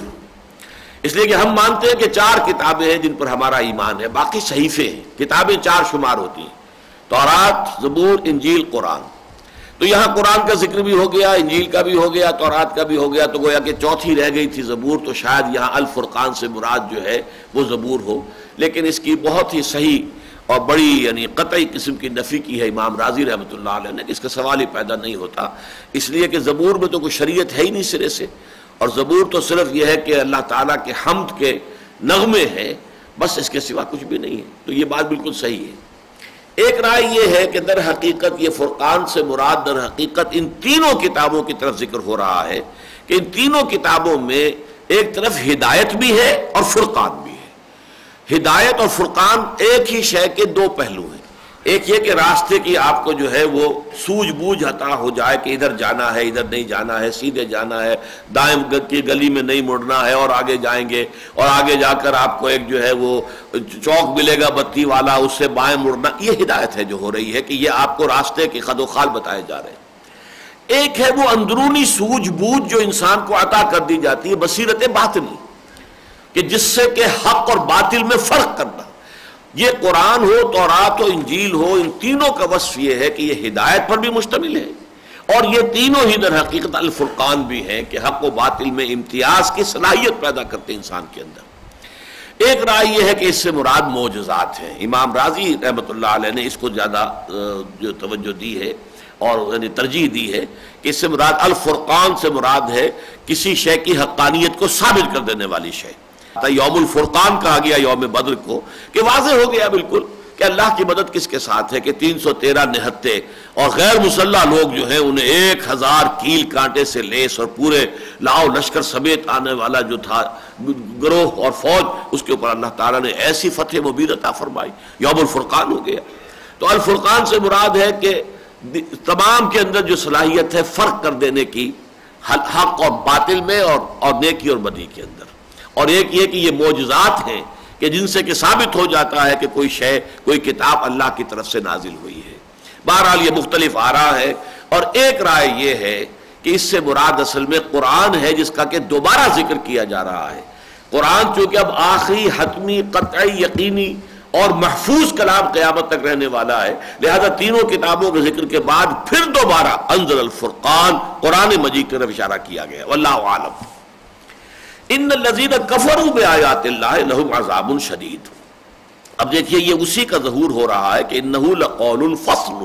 Speaker 2: اس لیے کہ ہم مانتے ہیں کہ چار کتابیں ہیں جن پر ہمارا ایمان ہے، باقی صحیفے ہیں. کتابیں چار شمار ہوتی ہیں، تورات، زبور، انجیل، قرآن. تو یہاں قرآن کا ذکر بھی ہو گیا، انجیل کا بھی ہو گیا، تورات کا بھی ہو گیا، تو گویا کہ چوتھی رہ گئی تھی زبور. تو شاید یہاں الفرقان سے مراد جو ہے وہ زبور ہو، لیکن اس کی بہت ہی صحیح اور بڑی یعنی قطعی قسم کی نفی کی ہے امام راضی رحمۃ اللہ علیہ نے، کہ اس کا سوال ہی پیدا نہیں ہوتا. اس لیے کہ زبور میں تو کوئی شریعت ہے ہی نہیں سرے سے، اور زبور تو صرف یہ ہے کہ اللہ تعالیٰ کے حمد کے نغمے ہیں، بس اس کے سوا کچھ بھی نہیں ہے. تو یہ بات بالکل صحیح ہے. ایک رائے یہ ہے کہ در حقیقت یہ فرقان سے مراد در حقیقت ان تینوں کتابوں کی طرف ذکر ہو رہا ہے، کہ ان تینوں کتابوں میں ایک طرف ہدایت بھی ہے اور فرقان بھی ہے. ہدایت اور فرقان ایک ہی شے کے دو پہلو ہیں. ایک یہ کہ راستے کی آپ کو جو ہے وہ سوجھ بوجھ عطا ہو جائے کہ ادھر جانا ہے، ادھر نہیں جانا ہے، سیدھے جانا ہے، دائیں کی گلی میں نہیں مڑنا ہے اور آگے جائیں گے، اور آگے جا کر آپ کو ایک جو ہے وہ چوک ملے گا بتی والا، اس سے بائیں مڑنا. یہ ہدایت ہے جو ہو رہی ہے کہ یہ آپ کو راستے کے خد و خال بتائے جا رہے ہیں. ایک ہے وہ اندرونی سوجھ بوجھ جو انسان کو عطا کر دی جاتی ہے، بصیرت باطنی، کہ جس سے کہ حق اور باطل میں فرق کرنا. یہ قرآن ہو، تورات ہو، انجیل ہو، ان تینوں کا وصف یہ ہے کہ یہ ہدایت پر بھی مشتمل ہے، اور یہ تینوں ہی در حقیقت الفرقان بھی ہیں کہ حق و باطل میں امتیاز کی صلاحیت پیدا کرتے انسان کے اندر. ایک رائے یہ ہے کہ اس سے مراد معجزات ہیں. امام راضی رحمۃ اللہ علیہ نے اس کو زیادہ جو توجہ دی ہے اور یعنی ترجیح دی ہے کہ اس سے مراد الفرقان سے مراد ہے کسی شے کی حقانیت کو ثابت کر دینے والی شے. یوم الفرقان کہا گیا یوم بدر کو، کہ واضح ہو گیا بالکل کہ اللہ کی مدد کس کے ساتھ ہے، کہ تین سو تیرہ نہتے اور غیر مسلح لوگ جو ہیں انہیں ایک ہزار کیل کانٹے سے لیس اور پورے لاؤ لشکر سمیت آنے والا جو تھا گروہ اور فوج، اس کے اوپر اللہ تعالیٰ نے ایسی فتح مبین عطا فرمائی. یوم الفرقان ہو گیا. تو الفرقان سے مراد ہے کہ تمام کے اندر جو صلاحیت ہے فرق کر دینے کی حق اور باطل میں اور اور نیکی اور بدی کے اندر. اور ایک یہ کہ یہ معجزات ہیں کہ جن سے کہ ثابت ہو جاتا ہے کہ کوئی شے، کوئی کتاب اللہ کی طرف سے نازل ہوئی ہے. بہرحال یہ مختلف آراء ہے. اور ایک رائے یہ ہے کہ اس سے مراد اصل میں قرآن ہے جس کا کہ دوبارہ ذکر کیا جا رہا ہے. قرآن چونکہ اب آخری حتمی قطعی یقینی اور محفوظ کلام قیامت تک رہنے والا ہے، لہذا تینوں کتابوں کے ذکر کے بعد پھر دوبارہ انزل الفرقان قرآن مجید کی طرف اشارہ کیا گیا۔ واللہ عالم۔ ان الذین کفروا بآیات اللہ لہم عذاب شدید۔ اب دیکھیے یہ اسی کا ظہور ہو رہا ہے کہ انہ لقول فصل،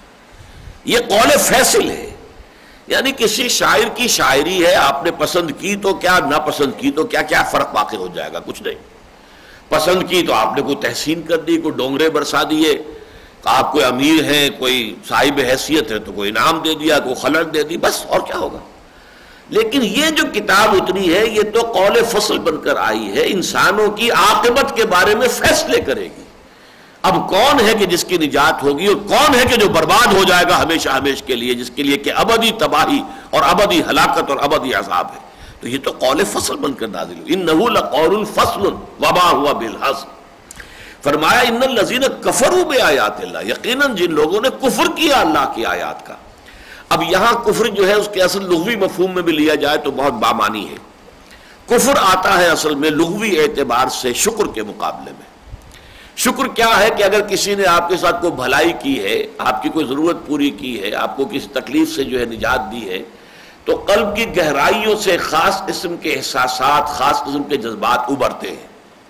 Speaker 2: یہ قول فیصل ہے، یعنی کسی شاعر کی شاعری ہے، آپ نے پسند کی تو کیا، نہ پسند کی تو کیا، کیا فرق واقع ہو جائے گا؟ کچھ نہیں۔ پسند کی تو آپ نے کوئی تحسین کر دی، کوئی ڈونگرے برسا دیے، آپ کوئی امیر ہیں، کوئی صاحب حیثیت ہے تو کوئی انعام دے دیا، کوئی خلق دے دی، بس اور کیا ہوگا۔ لیکن یہ جو کتاب اتری ہے یہ تو قول فصل بن کر آئی ہے، انسانوں کی عاقبت کے بارے میں فیصلے کرے گی۔ اب کون ہے کہ جس کی نجات ہوگی اور کون ہے کہ جو برباد ہو جائے گا ہمیشہ ہمیشہ کے لیے، جس کے لیے کہ ابدی تباہی اور ابدی ہلاکت اور ابدی عذاب ہے۔ تو یہ تو قول فصل بن کر نازل ہوئی، انہ لقول فصل وما هو بالحزن۔ فرمایا ان الذین کفروا بآیات اللہ، یقیناً جن لوگوں نے کفر کیا اللہ کی آیات کا۔ اب یہاں کفر جو ہے اس کے اصل لغوی مفہوم میں بھی لیا جائے تو بہت بامانی ہے۔ کفر آتا ہے اصل میں لغوی اعتبار سے شکر کے مقابلے میں۔ شکر کیا ہے کہ اگر کسی نے آپ کے ساتھ کوئی بھلائی کی ہے، آپ کی کوئی ضرورت پوری کی ہے، آپ کو کسی تکلیف سے جو ہے نجات دی ہے، تو قلب کی گہرائیوں سے خاص قسم کے احساسات، خاص قسم کے جذبات ابھرتے ہیں۔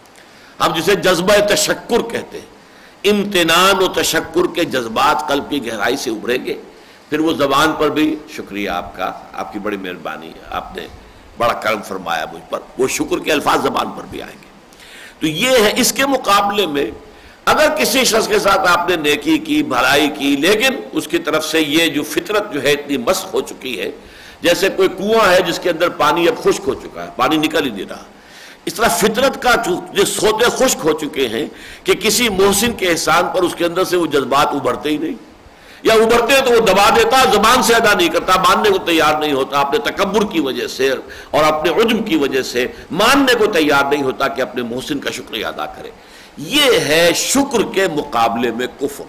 Speaker 2: ہم جسے جذبہ تشکر کہتے ہیں، امتنان و تشکر کے جذبات قلب کی گہرائی سے ابھریں گے، پھر وہ زبان پر بھی شکریہ آپ کا، آپ کی بڑی مہربانی ہے، آپ نے بڑا کرم فرمایا مجھ پر، وہ شکر کے الفاظ زبان پر بھی آئیں گے۔ تو یہ ہے، اس کے مقابلے میں اگر کسی شخص کے ساتھ آپ نے نیکی کی، بھلائی کی، لیکن اس کی طرف سے یہ جو فطرت جو ہے اتنی مسخ ہو چکی ہے، جیسے کوئی کنواں ہے جس کے اندر پانی اب خشک ہو چکا ہے، پانی نکل ہی نہیں رہا، اس طرح فطرت کا جو سوتے خشک ہو چکے ہیں کہ کسی محسن کے احسان پر اس کے اندر سے وہ جذبات ابھرتے ہی نہیں، یا ابھرتے تو وہ دبا دیتا، زبان سے ادا نہیں کرتا، ماننے کو تیار نہیں ہوتا، اپنے تکبر کی وجہ سے اور اپنے عجب کی وجہ سے ماننے کو تیار نہیں ہوتا کہ اپنے محسن کا شکریہ ادا کرے۔ یہ ہے شکر کے مقابلے میں کفر۔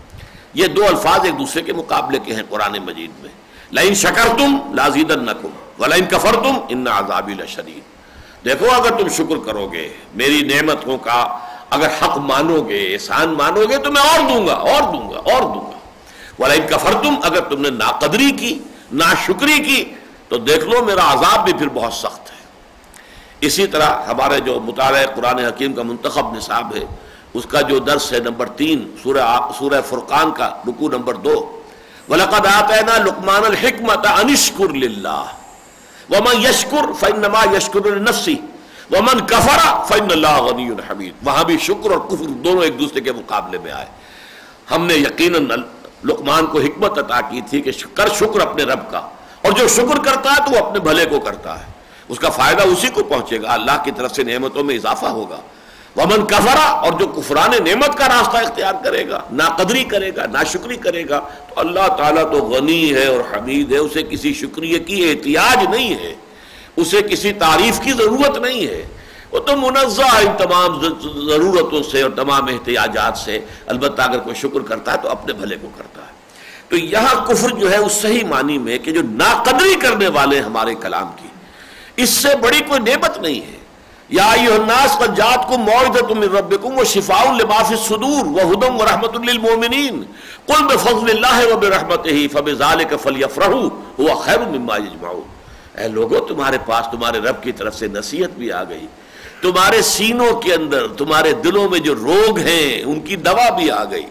Speaker 2: یہ دو الفاظ ایک دوسرے کے مقابلے کے ہیں قرآن مجید میں، لئن شکرتم لازیدنکم ولئن کفرتم ان عذابی لشدید۔ دیکھو اگر تم شکر کرو گے، میری نعمتوں کا اگر حق مانو گے، احسان مانو گے، تو میں اور دوں گا اور دوں گا اور دوں گا۔ وَلَئِن كَفَرْتُمْ، اگر تم نے ناقدری کی، ناشکری کی، تو دیکھ لو میرا عذاب بھی پھر بہت سخت ہے۔ اسی طرح ہمارے جو مطالعہ قرآن حکیم کا منتخب نصاب ہے، اس کا جو درس ہے نمبر تین، سورہ سورہ فرقان کا رکوع نمبر دو، وَلَقَدْ آتَيْنَا لُقْمَانَ الْحِكْمَةَ أَنِ اشْكُرْ لِلَّهِ وَمَنْ يَشْكُرْ فَإِنَّمَا يَشْكُرُ لِنَفْسِهِ وَمَنْ كَفَرَ فَإِنَّ اللَّهَ غَنِيٌّ حَمِيدٌ۔ وہاں بھی شکر اور کفر دونوں ایک دوسرے کے مقابلے میں آئے۔ ہم نے یقیناً لقمان کو حکمت عطا کی تھی کہ کر شکر اپنے رب کا، اور جو شکر کرتا ہے تو وہ اپنے بھلے کو کرتا ہے، اس کا فائدہ اسی کو پہنچے گا، اللہ کی طرف سے نعمتوں میں اضافہ ہوگا۔ ومن کفرا، اور جو کفران نعمت کا راستہ اختیار کرے گا، ناقدری کرے گا، ناشکری کرے گا، تو اللہ تعالیٰ تو غنی ہے اور حمید ہے، اسے کسی شکریہ کی احتیاج نہیں ہے، اسے کسی تعریف کی ضرورت نہیں ہے، وہ تو منزہ ہے ان تمام ضرورتوں سے اور تمام احتیاجات سے۔ البتہ اگر کوئی شکر کرتا ہے تو اپنے بھلے کو کرتا ہے۔ تو یہاں کفر جو ہے اس صحیح معنی میں کہ جو ناقدری کرنے والے ہمارے کلام کی، اس سے بڑی کوئی نعمت نہیں ہے۔ یا ایھا الناس قد جاءتکم موعظۃ من ربکم وشفاء لما فی الصدور وہدی ورحمۃ للمؤمنین قل بفضل اللہ وبرحمتہ فبذلک فلیفرحوا ھو خیر مما یجمعون۔ اے لوگو، تمہارے پاس تمہارے رب کی طرف سے نصیحت بھی آ گئی، تمہارے سینوں کے اندر، تمہارے دلوں میں جو روگ ہیں ان کی دوا بھی آ گئی،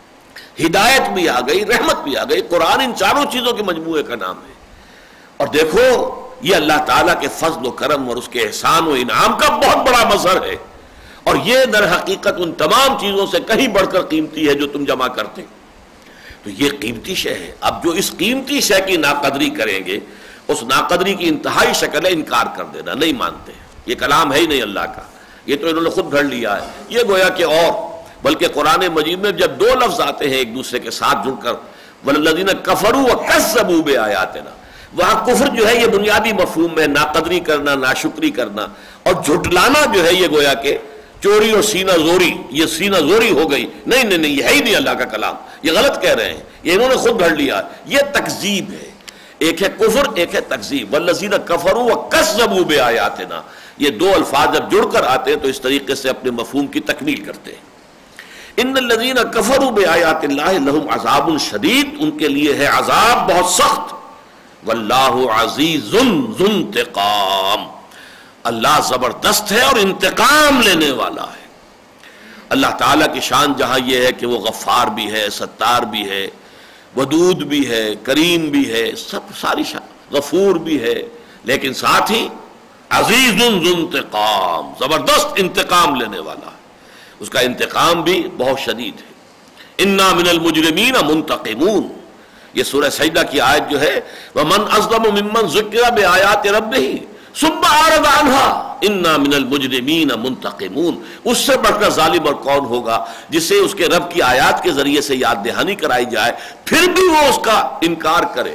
Speaker 2: ہدایت بھی آ گئی، رحمت بھی آ گئی۔ قرآن ان چاروں چیزوں کے مجموعے کا نام ہے۔ اور دیکھو یہ اللہ تعالیٰ کے فضل و کرم اور اس کے احسان و انعام کا بہت بڑا مظہر ہے، اور یہ در حقیقت ان تمام چیزوں سے کہیں بڑھ کر قیمتی ہے جو تم جمع کرتے۔ تو یہ قیمتی شے ہے۔ اب جو اس قیمتی شے کی ناقدری کریں گے، اس ناقدری کی انتہائی شکل ہے انکار کر دینا، نہیں مانتے، یہ کلام ہے ہی نہیں اللہ کا، یہ تو انہوں نے خود گھڑ لیا ہے۔ یہ گویا کہ اور بلکہ قرآن مجید میں جب دو لفظ آتے ہیں ایک دوسرے کے ساتھ جڑ کر، وَالَّذِينَ كَفَرُوا وَكَذَّبُوا بِآيَاتِنَا، وہاں کفر جو ہے یہ بنیادی مفہوم ہے، ناقدری کرنا، ناشکری کرنا، اور جھٹلانا جو ہے یہ گویا کہ چوری اور سینہ زوری، یہ سینہ زوری ہو گئی، نہیں نہیں نہیں، یہ ہے ہی نہیں اللہ کا کلام، یہ غلط کہہ رہے ہیں، یہ انہوں نے خود گھڑ لیا، یہ تکذیب ہے۔ ایک ہے کفر، ایک ہے تکذیب۔ وَالَّذِينَ كَفَرُوا وَكَذَّبُوا بِآيَاتِنَا، یہ دو الفاظ جب جڑ کر آتے ہیں تو اس طریقے سے اپنے مفہوم کی تکمیل کرتے ہیں. ان الذین کفروا بآیات اللہ لہم عذاب شدید، ان کے لیے ہے عذاب بہت سخت. واللہ عزیز ذو انتقام، اللہ زبردست ہے اور انتقام لینے والا ہے. اللہ تعالیٰ کی شان جہاں یہ ہے کہ وہ غفار بھی ہے، ستار بھی ہے، ودود بھی ہے، کریم بھی ہے، سب ساری شان، غفور بھی ہے، لیکن ساتھ ہی عزیز ذو انتقام، زبردست انتقام لینے والا ہے. اس کا انتقام بھی بہت شدید ہے. انا من المجرمین منتقمون، یہ سورہ سجدہ کی آیت جو ہے ومن اظلم ممن ذکر بآیات ربہ ثم اعرض عنها انا من المجرمین منتقمون، اس سے بڑھ کر ظالم اور کون ہوگا جسے اس کے رب کی آیات کے ذریعے سے یاد دہانی کرائی جائے پھر بھی وہ اس کا انکار کرے،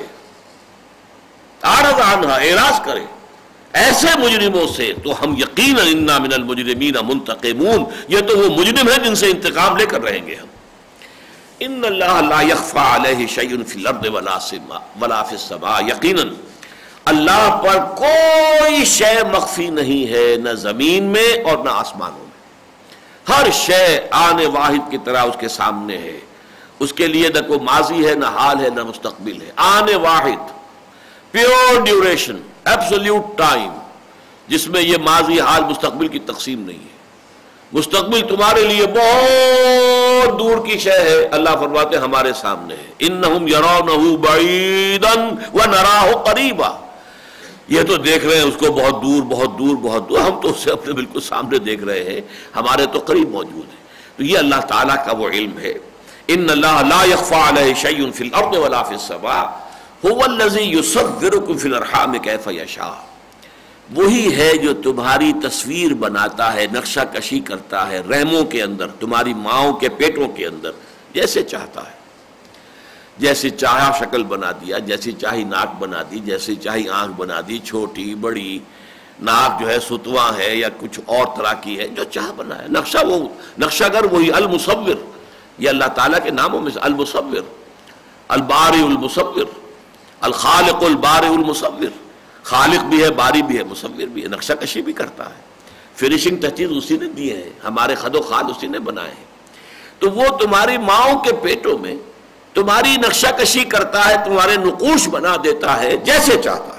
Speaker 2: اعرض عنها، اعراض کرے. ایسے مجرموں سے تو ہم یقیناً انا من المجرمین منتقمون، یہ تو وہ مجرم ہیں جن سے انتقام لے کر رہیں گے ہم. ان اللہ لا یخفی علیہ شیء فی الارض ولا ولا فی السماء، یقیناً اللہ پر کوئی شے مخفی نہیں ہے، نہ زمین میں اور نہ آسمانوں میں. ہر شے آنے واحد کی طرح اس کے سامنے ہے، اس کے لیے نہ کوئی ماضی ہے، نہ حال ہے، نہ مستقبل ہے. آنے واحد، پیور ڈیوریشن، ایبسولوٹ ٹائم، جس میں یہ ماضی حال مستقبل کی تقسیم نہیں ہے. مستقبل تمہارے لیے بہت دور کی شے ہے، اللہ فرماتے ہیں ہمارے سامنے ہے. انہم یرونہ بعیدا ونراہ قریبا، یہ تو دیکھ رہے ہیں اس کو بہت دور بہت دور بہت دور، ہم تو اسے اپنے بالکل سامنے دیکھ رہے ہیں، ہمارے تو قریب موجود ہے. تو یہ اللہ تعالیٰ کا وہ علم ہے. ان اللہ لا یخفی علیہ شیء فی الارض ولا فی السماء هو الذی یصورکم فی الارحام کیف یشاء، وہی ہے جو تمہاری تصویر بناتا ہے، نقشہ کشی کرتا ہے رحموں کے اندر، تمہاری ماؤں کے پیٹوں کے اندر جیسے چاہتا ہے. جیسے چاہا شکل بنا دیا، جیسی چاہی ناک بنا دی، جیسی چاہی آنکھ بنا دی، چھوٹی بڑی، ناک جو ہے ستواں ہے یا کچھ اور طرح کی ہے، جو چاہ بنا ہے. نقشہ وہ نقشہ گر وہی المصور، یہ اللہ تعالیٰ کے ناموں میں سے المصور، البارئ المصور، الخالق البارئ المصور، خالق بھی ہے، باری بھی ہے، مصور بھی ہے، نقشہ کشی بھی کرتا ہے. فنیشنگ ٹچز اسی نے دیے ہیں، ہمارے خد و خال اسی نے بنائے ہیں. تو وہ تمہاری ماؤں کے پیٹوں میں تمہاری نقشہ کشی کرتا ہے، تمہارے نقوش بنا دیتا ہے جیسے چاہتا ہے.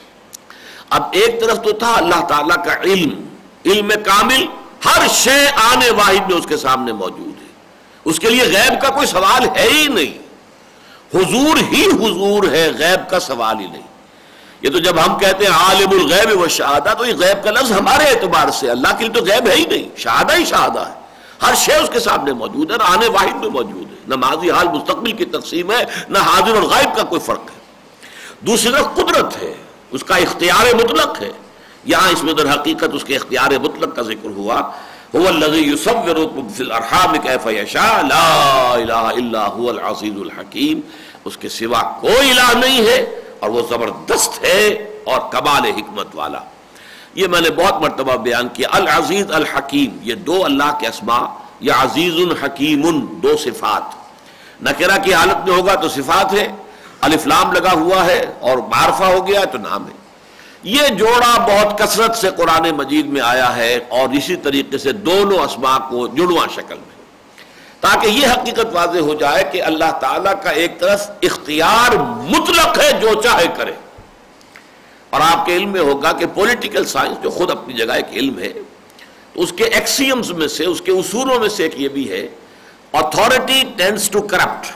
Speaker 2: اب ایک طرف تو تھا اللہ تعالیٰ کا علم، علم کامل، ہر شے آنے واحد میں اس کے سامنے موجود ہے، اس کے لیے غیب کا کوئی سوال ہے ہی نہیں، حضور ہی حضور ہے، غیب کا سوال ہی نہیں. یہ تو جب ہم کہتے ہیں عالم الغیب والشہادہ تو یہ غیب کا لفظ ہمارے اعتبار سے، اللہ کے لیے تو غیب ہے ہی نہیں، شہادہ ہی شہادہ ہے. ہر شے اس کے سامنے موجود ہے، اور آنے واحد میں موجود ہے، نہ ماضی حال مستقبل کی تقسیم ہے، نہ حاضر اور غائب کا کوئی فرق ہے. دوسری طرف قدرت ہے، اس کا اختیار مطلق ہے. یہاں اس میں در حقیقت اس کے اختیار مطلق کا ذکر ہوا. هو الذی یصورکم فی الارحام کیف یشاء لا الہ الا هو العزیز الحکیم، اس کے سوا کوئی الہ نہیں ہے اور وہ زبردست ہے اور کمال حکمت والا. یہ میں نے بہت مرتبہ بیان کیا، العزیز الحکیم، یہ دو اللہ کے اسماء، یا عزیز حکیم، دو صفات. نکرہ کی حالت میں ہوگا تو صفات ہے، الف لام لگا ہوا ہے اور معرفہ ہو گیا تو نام ہے. یہ جوڑا بہت کثرت سے قرآن مجید میں آیا ہے، اور اسی طریقے سے دونوں اسماء کو جڑواں شکل میں، تاکہ یہ حقیقت واضح ہو جائے کہ اللہ تعالیٰ کا ایک طرف اختیار مطلق ہے، جو چاہے کرے. اور آپ کے علم میں ہوگا کہ پولیٹیکل سائنس جو خود اپنی جگہ ایک علم ہے، تو اس کے ایکسیمز میں سے، اس کے اصولوں میں سے ایک یہ بھی ہے، authority tends to corrupt,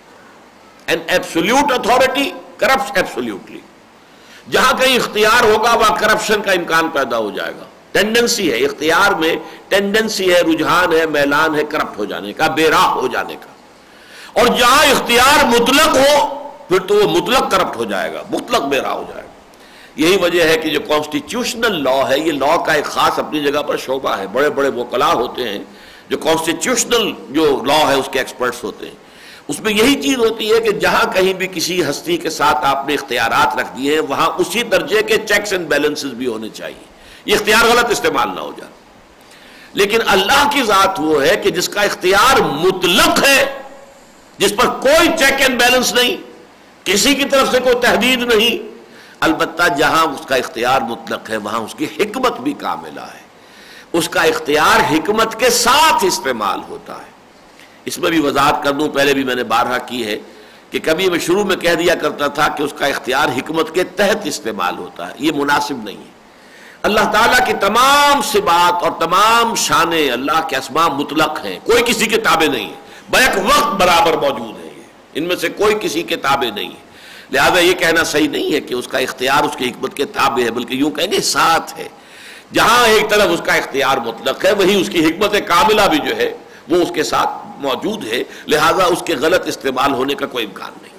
Speaker 2: and absolute authority corrupts absolutely. جہاں کہیں اختیار ہوگا وہاں کرپشن کا امکان پیدا ہو جائے گا. ٹینڈنسی ہے اختیار میں، ٹینڈنسی ہے، رجحان ہے، میلان ہے کرپٹ ہو جانے کا، بے راہ ہو جانے کا. اور جہاں اختیار مطلق ہو پھر تو وہ مطلق کرپٹ ہو جائے گا، مطلق بے راہ ہو جائے گا. یہی وجہ ہے کہ جو کانسٹیٹیوشنل لا ہے، یہ لا کا ایک خاص اپنی جگہ پر شعبہ ہے. بڑے بڑے وکلاء ہوتے ہیں جو کانسٹیٹیوشنل جو لا ہے اس کے ایکسپرٹس ہوتے ہیں. اس میں یہی چیز ہوتی ہے کہ جہاں کہیں بھی کسی ہستی کے ساتھ آپ نے اختیارات رکھ دیے ہیں، وہاں اسی درجے کے چیکس اینڈ بیلنسز بھی ہونے چاہیے، یہ اختیار غلط استعمال نہ ہو جائے. لیکن اللہ کی ذات وہ ہے کہ جس کا اختیار مطلق ہے، جس پر کوئی چیک اینڈ بیلنس نہیں، کسی کی طرف سے کوئی تحدید نہیں. البتہ جہاں اس کا اختیار مطلق ہے وہاں اس کی حکمت بھی کاملہ ہے، اس کا اختیار حکمت کے ساتھ استعمال ہوتا ہے۔ اس میں بھی وضاحت کر دوں، پہلے بھی میں نے بارہا کی ہے کہ کبھی میں شروع میں کہہ دیا کرتا تھا کہ اس کا اختیار حکمت کے تحت استعمال ہوتا ہے، یہ مناسب نہیں ہے۔ اللہ تعالیٰ کی تمام صفات اور تمام شانیں اللہ کے اسماء مطلق ہیں، کوئی کسی کے تابع نہیں ہے، بیک وقت برابر موجود ہے، یہ ان میں سے کوئی کسی کے تابع نہیں ہے۔ لہذا یہ کہنا صحیح نہیں ہے کہ اس کا اختیار اس کی حکمت کے تابع ہے، بلکہ یوں کہیں گے ساتھ ہے۔ جہاں ایک طرف اس کا اختیار مطلق ہے، وہیں اس کی حکمت کاملہ بھی جو ہے وہ اس کے ساتھ موجود ہے، لہذا اس کے غلط استعمال ہونے کا کوئی امکان نہیں۔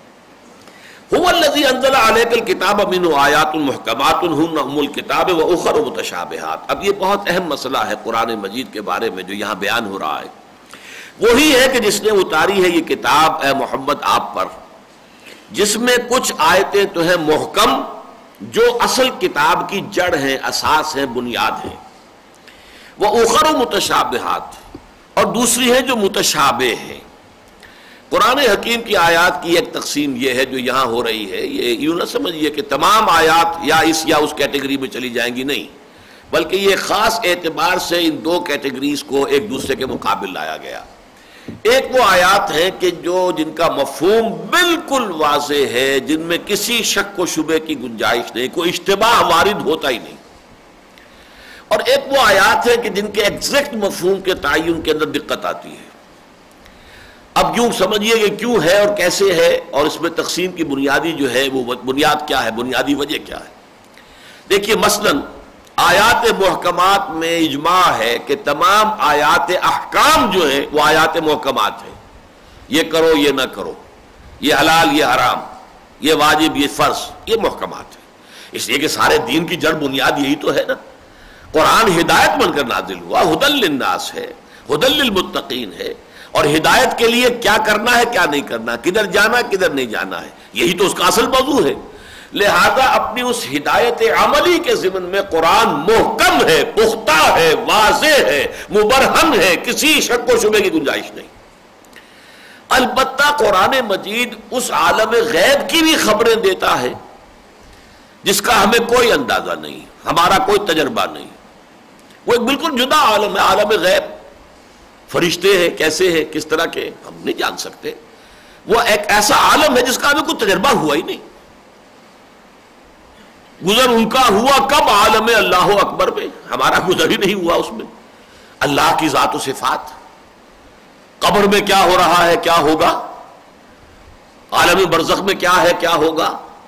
Speaker 2: هو الذي انزل عليك الكتاب منه آیات محکمات هن ام الکتاب واخر متشابہات۔ اب یہ بہت اہم مسئلہ ہے قرآن مجید کے بارے میں جو یہاں بیان ہو رہا ہے۔ وہی ہے کہ جس نے اتاری ہے یہ کتاب اے محمد آپ پر، جس میں کچھ آیتیں تو ہیں محکم جو اصل کتاب کی جڑ ہیں، اساس ہیں، بنیاد ہیں، واخر متشابہات، اور دوسری ہے جو متشابہ ہیں۔ قرآن حکیم کی آیات کی ایک تقسیم یہ ہے جو یہاں ہو رہی ہے، یہ یوں نہ سمجھیے کہ تمام آیات یا اس یا اس کیٹیگری میں چلی جائیں گی، نہیں، بلکہ یہ خاص اعتبار سے ان دو کیٹیگریز کو ایک دوسرے کے مقابل لایا گیا۔ ایک وہ آیات ہیں کہ جو جن کا مفہوم بالکل واضح ہے، جن میں کسی شک و شبے کی گنجائش نہیں، کوئی اشتباہ وارد ہوتا ہی نہیں، اور ایک وہ آیات ہیں کہ جن کے ایگزیکٹ مفہوم کے تعین کے اندر دقت آتی ہے۔ اب یوں سمجھیے کہ کیوں ہے اور کیسے ہے، اور اس میں تقسیم کی بنیادی جو ہے وہ بنیاد کیا ہے، بنیادی وجہ کیا ہے۔ دیکھیے مثلاً آیات محکمات میں اجماع ہے کہ تمام آیات احکام جو ہیں وہ آیات محکمات ہیں، یہ کرو یہ نہ کرو، یہ حلال یہ حرام، یہ واجب یہ فرض، یہ محکمات ہیں، اس لیے کہ سارے دین کی جڑ بنیاد یہی تو ہے نا۔ قرآن ہدایت بن کر نازل ہوا، ہدی للناس ہے، ہدی للمتقین ہے، اور ہدایت کے لیے کیا کرنا ہے کیا نہیں کرنا، کدھر جانا کدھر نہیں جانا ہے، یہی تو اس کا اصل موضوع ہے۔ لہذا اپنی اس ہدایت عملی کے ضمن میں قرآن محکم ہے، پختہ ہے، واضح ہے، مبرہن ہے، کسی شک و شبے کی گنجائش نہیں۔ البتہ قرآن مجید اس عالم غیب کی بھی خبریں دیتا ہے جس کا ہمیں کوئی اندازہ نہیں، ہمارا کوئی تجربہ نہیں، وہ ایک بالکل جدا عالم ہے، عالم غیب، فرشتے ہیں کیسے ہیں کس طرح کے ہم نہیں جان سکتے، وہ ایک ایسا عالم ہے جس کا ہمیں کوئی تجربہ ہوا ہی نہیں۔ گزر ان کا ہوا کب عالم اللہ اکبر میں، ہمارا گزر ہی نہیں ہوا اس میں۔ اللہ کی ذات و صفات، قبر میں کیا ہو رہا ہے کیا ہوگا، عالم برزخ میں کیا ہے کیا ہوگا،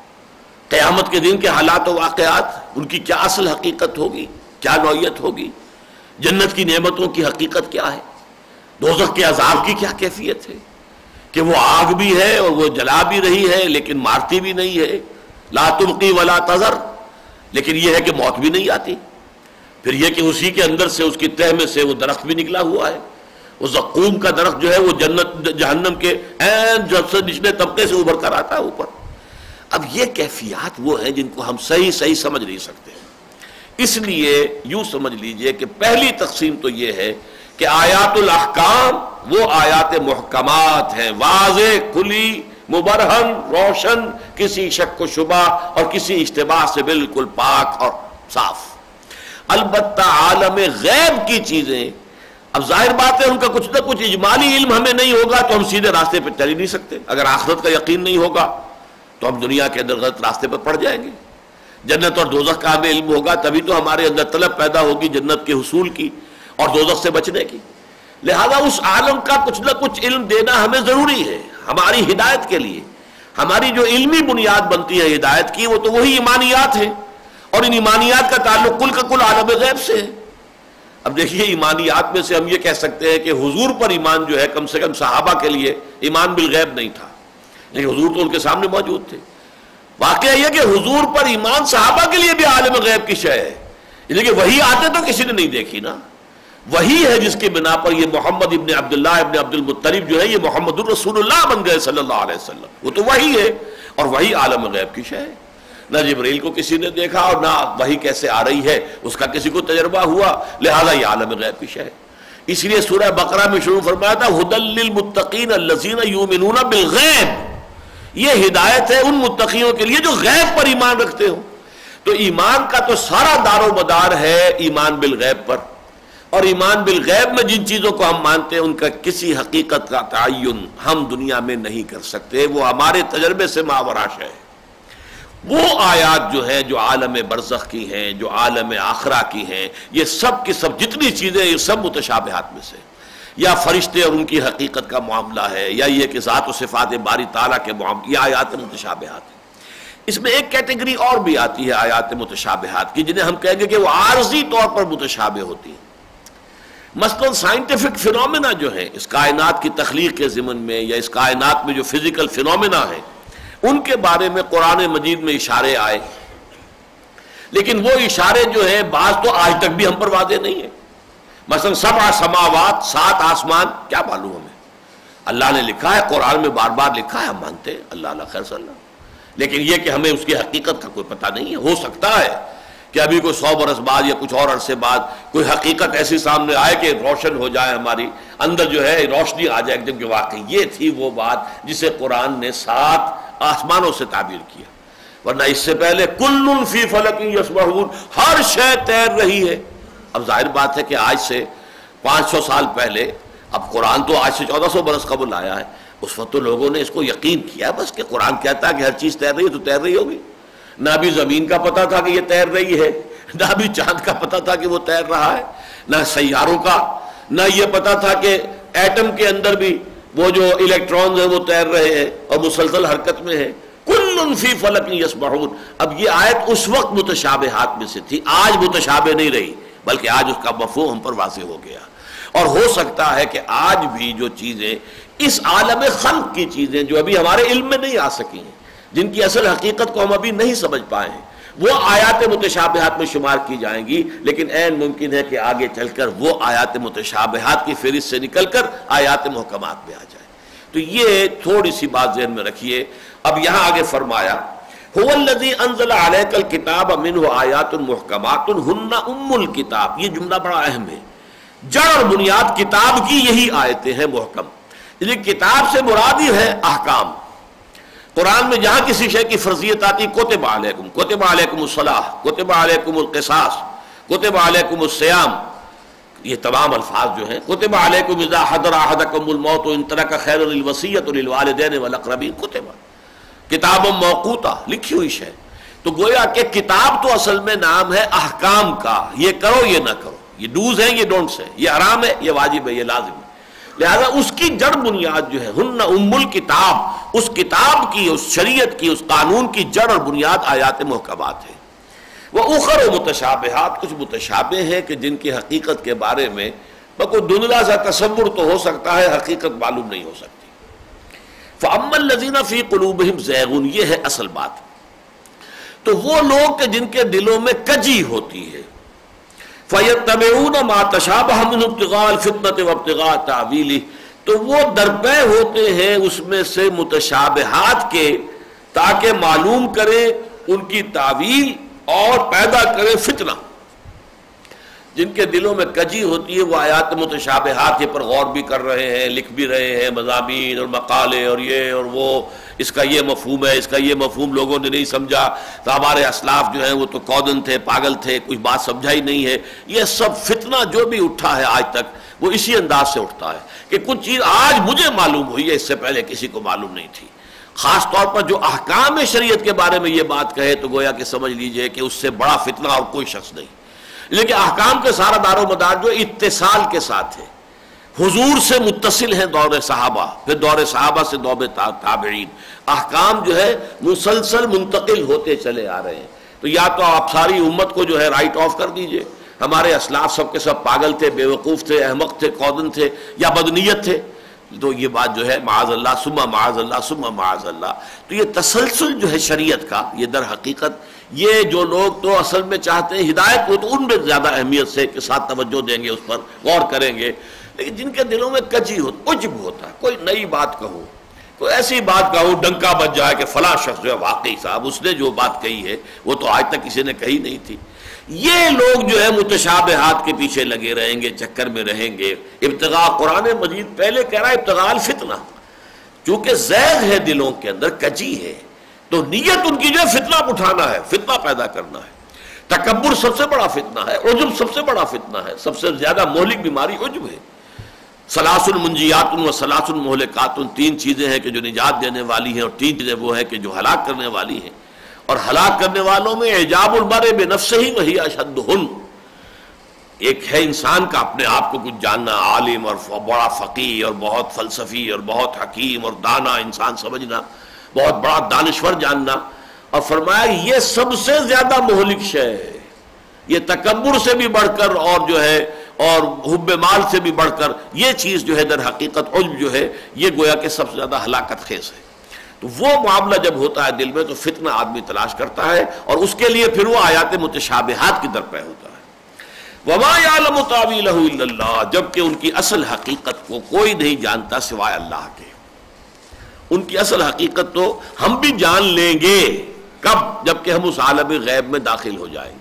Speaker 2: قیامت کے دن کے حالات و واقعات، ان کی کیا اصل حقیقت ہوگی، کیا نوعیت ہوگی، جنت کی نعمتوں کی حقیقت کیا ہے، دوزخ کے عذاب کی کیا کیفیت ہے، کہ وہ آگ بھی ہے اور وہ جلا بھی رہی ہے لیکن مارتی بھی نہیں ہے، لا تبقی ولا تذر، لیکن یہ ہے کہ موت بھی نہیں آتی، پھر یہ کہ اسی کے اندر سے اس کی تہ میں سے وہ درخت بھی نکلا ہوا ہے، وہ زقوم کا درخت جو ہے وہ جنت جہنم کے عین جب سے نچلے طبقے سے ابھر کر آتا ہے اوپر۔ اب یہ کیفیات وہ ہیں جن کو ہم صحیح صحیح سمجھ نہیں سکتے، اس لیے یوں سمجھ لیجئے کہ پہلی تقسیم تو یہ ہے کہ آیات الاحکام وہ آیات محکمات ہیں، واضح کھلی مبرہن روشن، کسی شک و شبہ اور کسی اشتباہ سے بالکل پاک اور صاف۔ البتہ عالم غیب کی چیزیں، اب ظاہر بات ہے ان کا کچھ نہ کچھ اجمالی علم ہمیں نہیں ہوگا تو ہم سیدھے راستے پہ چل ہی نہیں سکتے، اگر آخرت کا یقین نہیں ہوگا تو ہم دنیا کے اندر غلط راستے پر پڑ جائیں گے۔ جنت اور دوزخ کا ہمیں علم ہوگا تبھی تو ہمارے اندر طلب پیدا ہوگی جنت کے حصول کی اور دوزخ سے بچنے کی۔ لہذا اس عالم کا کچھ نہ کچھ علم دینا ہمیں ضروری ہے ہماری ہدایت کے لیے۔ ہماری جو علمی بنیاد بنتی ہے ہدایت کی وہ تو وہی ایمانیات ہیں، اور ان ایمانیات کا تعلق کل کا کل عالم غیب سے ہے۔ اب دیکھیے ایمانیات میں سے ہم یہ کہہ سکتے ہیں کہ حضور پر ایمان جو ہے کم سے کم صحابہ کے لیے ایمان بالغیب نہیں تھا، لیکن حضور تو ان کے سامنے موجود تھے۔ واقعہ یہ کہ حضور پر ایمان صحابہ کے لیے بھی عالم غیب کی شے ہے، لیکن وہی آتے تو کسی نے نہیں دیکھی نا، وہی ہے جس کی بنا پر یہ محمد ابن عبداللہ ابن عبد المطلب جو ہے یہ محمد الرسول اللہ بن گئے صلی اللہ علیہ وسلم، وہ تو وہی ہے، اور وہی عالم غیب کی شے ہے۔ نہ جبریل کو کسی نے دیکھا اور نہ وہی کیسے آ رہی ہے اس کا کسی کو تجربہ ہوا، لہذا یہ عالم غیب کی شے ہے۔ اس لیے سورہ بقرہ میں شروع فرمایا تھا ہدی للمتقین الذین یؤمنون بالغیب، یہ ہدایت ہے ان متقیوں کے لیے جو غیب پر ایمان رکھتے ہو. تو ایمان کا تو سارا دار و مدار ہے ایمان بالغیب پر، اور ایمان بالغیب میں جن چیزوں کو ہم مانتے ہیں ان کا کسی حقیقت کا تعین ہم دنیا میں نہیں کر سکتے، وہ ہمارے تجربے سے ماوراء ہے. وہ آیات جو ہیں جو عالم برزخ کی ہیں، جو عالم آخرہ کی ہیں، یہ سب کی سب جتنی چیزیں یہ سب متشابہات میں سے، یا فرشتے اور ان کی حقیقت کا معاملہ ہے، یا یہ کہ ذات و صفات باری تعالیٰ کے معاملہ، یہ آیات متشابہات ہیں. اس میں ایک کیٹیگری اور بھی آتی ہے آیات متشابہات کی، جنہیں ہم کہیں گے کہ وہ عارضی طور پر متشابہ ہوتی ہیں. مثلا سائنٹیفک فینومینا جو ہیں اس کائنات کی تخلیق کے ضمن میں، یا اس کائنات میں جو فزیکل فینومینا ہیں ان کے بارے میں قرآن مجید میں اشارے آئے، لیکن وہ اشارے جو ہیں بعض تو آج تک بھی ہم پر واضح نہیں ہیں. مثلا سبع سماوات، سات آسمان، کیا معلوم ہمیں؟ اللہ نے لکھا ہے، قرآن میں بار بار لکھا ہے، ہم مانتے ہیں، اللہ اللہ خیر صلی اللہ، لیکن یہ کہ ہمیں اس کی حقیقت کا کوئی پتہ نہیں ہے. ہو سکتا ہے کہ ابھی کوئی سو برس بعد یا کچھ اور عرصے بعد کوئی حقیقت ایسی سامنے آئے کہ روشن ہو جائے، ہماری اندر جو ہے روشنی آ جائے ایک دم کہ واقعی یہ تھی وہ بات جسے قرآن نے سات آسمانوں سے تعبیر کیا. ورنہ اس سے پہلے کل فی فلک یسبحون، ہر شے تیر رہی ہے. اب ظاہر بات ہے کہ آج سے پانچ سو سال پہلے، اب قرآن تو آج سے چودہ سو برس قبل آیا ہے، اس وقت تو لوگوں نے اس کو یقین کیا بس کہ قرآن کہتا ہے کہ ہر چیز تیر رہی ہے تو تیر رہی ہوگی. نہ ابھی زمین کا پتہ تھا کہ یہ تیر رہی ہے، نہ ابھی چاند کا پتہ تھا کہ وہ تیر رہا ہے، نہ سیاروں کا، نہ یہ پتہ تھا کہ ایٹم کے اندر بھی وہ جو الیکٹرونز ہیں وہ تیر رہے ہیں اور مسلسل حرکت میں ہیں. کل فی فلک یسبحون. اب یہ آیت اس وقت متشابہات میں سے تھی، آج متشابہ نہیں رہی، بلکہ آج اس کا مفہوم ہم پر واضح ہو گیا. اور ہو سکتا ہے کہ آج بھی جو چیزیں اس عالم خلق کی چیزیں جو ابھی ہمارے علم میں نہیں آ سکی ہیں، جن کی اصل حقیقت کو ہم ابھی نہیں سمجھ پائے ہیں، وہ آیات متشابہات میں شمار کی جائیں گی. لیکن عین ممکن ہے کہ آگے چل کر وہ آیات متشابہات کی فہرست سے نکل کر آیات محکمات میں آ جائے. تو یہ تھوڑی سی بات ذہن میں رکھیے. اب یہاں آگے فرمایا هو الذی انزل علیک الکتاب منہ آیات محکمات ہن ام الکتاب. یہ جملہ بڑا اہم ہے. جڑ اور بنیاد کتاب کی یہی آیتیں ہیں محکم. یعنی کتاب سے مراد ہی ہے احکام. قرآن میں جہاں کسی شے کی فرضیت آتی، کتب علیکم، کتب علیکم الصلاۃ، کتب علیکم القصاص، کتب علیکم الصیام، یہ تمام الفاظ جو ہیں، کتب علیکم اذا حضر احدکم الموت ان ترک خیر للوصیۃ للوالدین والاقربین، کتب کتاب موقوتہ، لکھی ہوئی شے. تو گویا کہ کتاب تو اصل میں نام ہے احکام کا، یہ کرو یہ نہ کرو، یہ ڈوز ہیں یہ ڈونٹس ہیں، یہ حرام ہے یہ واجب ہے یہ لازم ہے. لہذا اس کی جڑ بنیاد جو ہے ہن ام الکتاب، اس کتاب کی، اس شریعت کی، اس قانون کی جڑ اور بنیاد آیات محکمات ہے. وہ اخر و متشابہات، کچھ متشابہ ہیں کہ جن کی حقیقت کے بارے میں کوئی دھندلا سا تصور تو ہو سکتا ہے، حقیقت معلوم نہیں ہو سکتی. فَأَمَّا الَّذِينَ فِي قُلُوبِهِمْ زَيْغٌ، یہ ہے اصل بات. تو وہ لوگ کہ جن کے دلوں میں کجی ہوتی ہے، فَيَتَّبِعُونَ مَا تَشَابَهَ مِنْهُ ابْتِغَاءَ الْفِتْنَةِ وَابْتِغَاءَ تَأْوِيلِهِ، تو وہ درپے ہوتے ہیں اس میں سے متشابہات کے، تاکہ معلوم کریں ان کی تعویل اور پیدا کریں فتنہ. جن کے دلوں میں کجی ہوتی ہے وہ آیات متشابہات پر غور بھی کر رہے ہیں، لکھ بھی رہے ہیں مضامین اور مقالے اور یہ اور وہ، اس کا یہ مفہوم ہے، اس کا یہ مفہوم لوگوں نے نہیں سمجھا، تو ہمارے اسلاف جو ہیں وہ تو کودن تھے، پاگل تھے، کچھ بات سمجھا ہی نہیں ہے. یہ سب فتنہ جو بھی اٹھا ہے آج تک وہ اسی انداز سے اٹھتا ہے کہ کچھ چیز آج مجھے معلوم ہوئی ہے، اس سے پہلے کسی کو معلوم نہیں تھی. خاص طور پر جو احکام شریعت کے بارے میں یہ بات کہے تو گویا کہ سمجھ لیجئے کہ اس سے بڑا فتنہ اور کوئی شخص نہیں. لیکن احکام کے سارا دار و مدار جو اتصال کے ساتھ ہے، حضور سے متصل ہیں دور صحابہ، پھر دور صحابہ سے دور تابعین. احکام جو ہے مسلسل منتقل ہوتے چلے آ رہے ہیں. تو یا تو آپ ساری امت کو جو ہے رائٹ آف کر دیجئے، ہمارے اسلاف سب کے سب پاگل تھے، بے وقوف تھے، احمق تھے، کودن تھے یا بدنیت تھے، تو یہ بات جو ہے معاذ اللہ ثم معاذ اللہ ثم معاذ اللہ. تو یہ تسلسل جو ہے شریعت کا، یہ در حقیقت یہ جو لوگ تو اصل میں چاہتے ہیں ہدایت کو، تو ان میں زیادہ اہمیت سے کے ساتھ توجہ دیں گے، اس پر غور کریں گے. لیکن جن کے دلوں میں کجی ہو، عجب ہوتا ہے، کوئی نئی بات کہو، کوئی ایسی بات کہو ڈنکا بج جائے کہ فلاں شخص جو ہے واقعی صاحب اس نے جو بات کہی ہے وہ تو آج تک کسی نے کہی نہیں تھی. یہ لوگ جو ہے متشابہات کے پیچھے لگے رہیں گے، چکر میں رہیں گے. ابتغاء، قرآن مجید پہلے کہہ رہا ہے ابتغاء الفتنہ، چونکہ زیغ ہے دلوں کے اندر، کجی ہے، تو نیت ان کی جو ہے فتنہ اٹھانا ہے، فتنہ پیدا کرنا ہے۔ تکبر سب سے بڑا فتنہ ہے، عجب سب سے بڑا فتنہ ہے، سب سے زیادہ مہلک بیماری عجب ہے۔ ثلاث منجیات و ثلاث مہلکات، تین چیزیں ہیں کہ جو نجات دینے والی ہیں، اور تین چیزیں وہ ہیں کہ جو ہلاک کرنے والی ہیں۔ اور ہلاک کرنے والوں میں اعجاب المرء بنفسہ وہی اشدہن، ایک ہے انسان کا اپنے آپ کو کچھ جاننا، عالم اور بڑا فقیہ اور بہت فلسفی اور بہت حکیم اور دانا انسان سمجھنا، بہت بڑا دانشور جاننا، اور فرمایا یہ سب سے زیادہ مہلک شے ہے، یہ تکبر سے بھی بڑھ کر اور جو ہے اور حب مال سے بھی بڑھ کر یہ چیز جو ہے در حقیقت عجب جو ہے یہ گویا کہ سب سے زیادہ ہلاکت خیز ہے۔ تو وہ معاملہ جب ہوتا ہے دل میں تو فتنہ آدمی تلاش کرتا ہے، اور اس کے لیے پھر وہ آیات متشابہات کی درپے ہوتا ہے۔ وَمَا يَعْلَمُ تَأْوِيلَهُ إِلَّا اللَّهُ، جبکہ ان کی اصل حقیقت کو کوئی نہیں جانتا سوائے اللہ کے۔ ان کی اصل حقیقت تو ہم بھی جان لیں گے، کب؟ جبکہ ہم اس عالم غیب میں داخل ہو جائیں گے،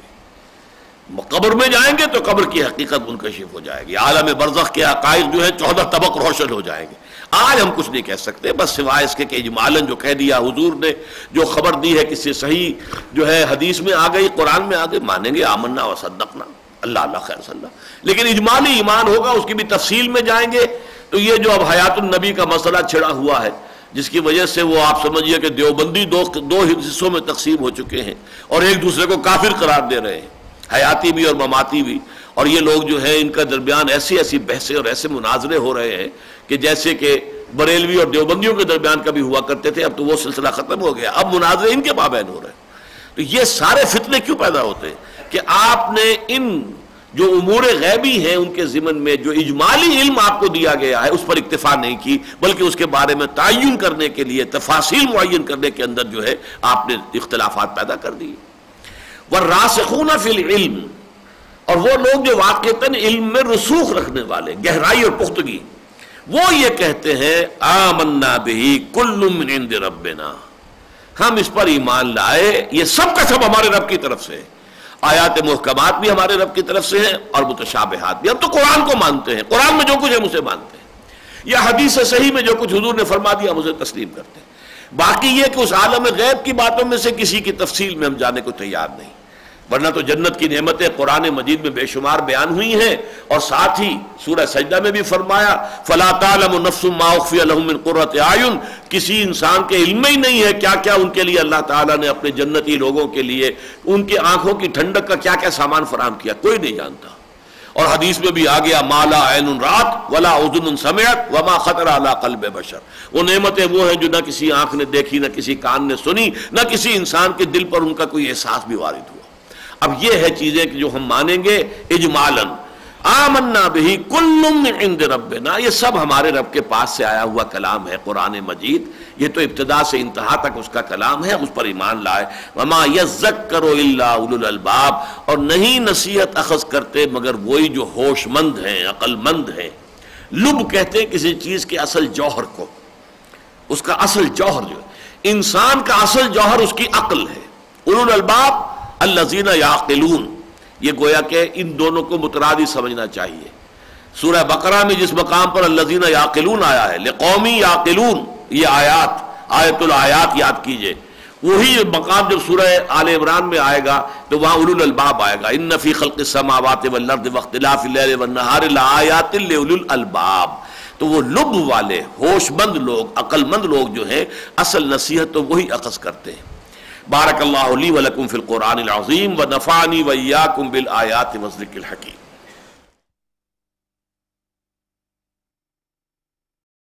Speaker 2: قبر میں جائیں گے تو قبر کی حقیقت منکشف ہو جائے گی، عالم برزخ کے حقائق جو ہے چودہ طبق روشن ہو جائیں گے۔ آج ہم کچھ نہیں کہہ سکتے، بس سوائے اس کے کہ اجمالاً جو کہہ دیا حضور نے، جو خبر دی ہے کسی صحیح جو ہے حدیث میں آ گئی، قرآن میں آ گئی، مانیں گے، آمنا و صدقنا، اللہ اللہ خیر صلی اللہ۔ لیکن اجمالی ایمان ہوگا، اس کی بھی تفصیل میں جائیں گے تو یہ جو اب حیات النبی کا مسئلہ چھڑا ہوا ہے، جس کی وجہ سے وہ آپ سمجھیے کہ دیوبندی دو دو حصوں میں تقسیم ہو چکے ہیں اور ایک دوسرے کو کافر قرار دے رہے ہیں، حیاتی بھی اور مماتی بھی، اور یہ لوگ جو ہے ان کا درمیان ایسی ایسی بحثیں اور ایسے مناظرے ہو رہے ہیں کہ جیسے کہ بریلوی اور دیوبندیوں کے درمیان کبھی ہوا کرتے تھے، اب تو وہ سلسلہ ختم ہو گیا، اب مناظرے ان کے مابین ہو رہے ہیں۔ تو یہ سارے فتنے کیوں پیدا ہوتے ہیں کہ آپ نے ان جو امور غیبی ہیں ان کے ضمن میں جو اجمالی علم آپ کو دیا گیا ہے اس پر اکتفا نہیں کی، بلکہ اس کے بارے میں تعین کرنے کے لیے، تفاصیل معین کرنے کے اندر جو ہے آپ نے اختلافات پیدا کر دیے۔ وَالرَّاسِخُونَ فِي الْعِلْمِ، اور وہ لوگ جو واقعتاً علم میں رسوخ رکھنے والے، گہرائی اور پختگی، وہ یہ کہتے ہیں آمنا بِهِ كُلٌّ مِّنْ عِندِ رَبِّنَا، ہم اس پر ایمان لائے، یہ سب کا سب ہمارے رب کی طرف سے ہے۔ آیات محکمات بھی ہمارے رب کی طرف سے ہیں اور متشابہات بھی۔ ہم تو قرآن کو مانتے ہیں، قرآن میں جو کچھ ہے ہم اسے مانتے ہیں، یا حدیث صحیح میں جو کچھ حضور نے فرما دیا ہم اسے تسلیم کرتے ہیں۔ باقی یہ کہ اس عالم غیب کی باتوں میں سے کسی کی تفصیل میں ہم جانے کو تیار نہیں، ورنہ تو جنت کی نعمتیں قرآن مجید میں بے شمار بیان ہوئی ہیں، اور ساتھ ہی سورہ سجدہ میں بھی فرمایا فَلَا تَعْلَمُ نَفْسٌ مَّا أُخْفِيَ لَهُم مِّن قُرَّةِ أَعْيُن، کسی انسان کے علم میں ہی نہیں ہے کیا کیا ان کے لیے اللہ تعالیٰ نے اپنے جنتی لوگوں کے لیے ان کے آنکھوں کی ٹھنڈک کا کیا کیا سامان فراہم کیا، کوئی نہیں جانتا۔ اور حدیث میں بھی آ گیا مَا لَا عَيْنٌ رَأَتْ وَلَا أُذُنٌ سَمِعَتْ وَمَا خَطَرَ عَلَىٰ قَلْبِ بَشَرٍ، وہ نعمتیں وہ ہیں جو نہ کسی آنکھ نے دیکھی، نہ کسی کان نے سنی، نہ کسی انسان کے دل پر ان کا کوئی احساس بھی وارد ہوا۔ اب یہ ہے چیزیں کہ جو ہم مانیں گے اجمالاً، آمنا بِهِ كُلٌّ مِّنْ عِندِ رَبِّنَا، یہ سب ہمارے رب کے پاس سے آیا ہوا کلام ہے قرآن مجید، یہ تو ابتدا سے انتہا تک اس کا کلام ہے، اس پر ایمان لائے۔ وَمَا يَذَّكَّرُ إِلَّا أُولُو الْأَلْبَابِ، اور نہیں نصیحت اخذ کرتے مگر وہی جو ہوش مند ہیں، عقل مند ہیں۔ لب کہتے ہیں کسی چیز کے اصل جوہر کو، اس کا اصل جوہر جو ہے، انسان کا اصل جوہر اس کی عقل ہے۔ اولو الالباب الذین یعقلون، یہ گویا کہ ان دونوں کو مترادف سمجھنا چاہیے۔ سورہ بقرہ میں جس مقام پر الذین یعقلون آیا ہے، لقومی یعقلون، یہ آیات آیت الآیات یاد کیجئے، وہی مقام جب سورہ آل عمران میں آئے گا تو وہاں اولو الالباب آئے گا، ان فی خلق السماوات والارض واختلاف اللیل والنہار لآیات لأولی الالباب۔ تو وہ لب والے ہوش مند لوگ، عقل مند لوگ جو ہیں، اصل نصیحت تو وہی اخذ کرتے ہیں۔ بارک اللہ لی ولکم فی القرآن العظیم ونفعنی وإیاکم بالآیات والذکر الحکیم۔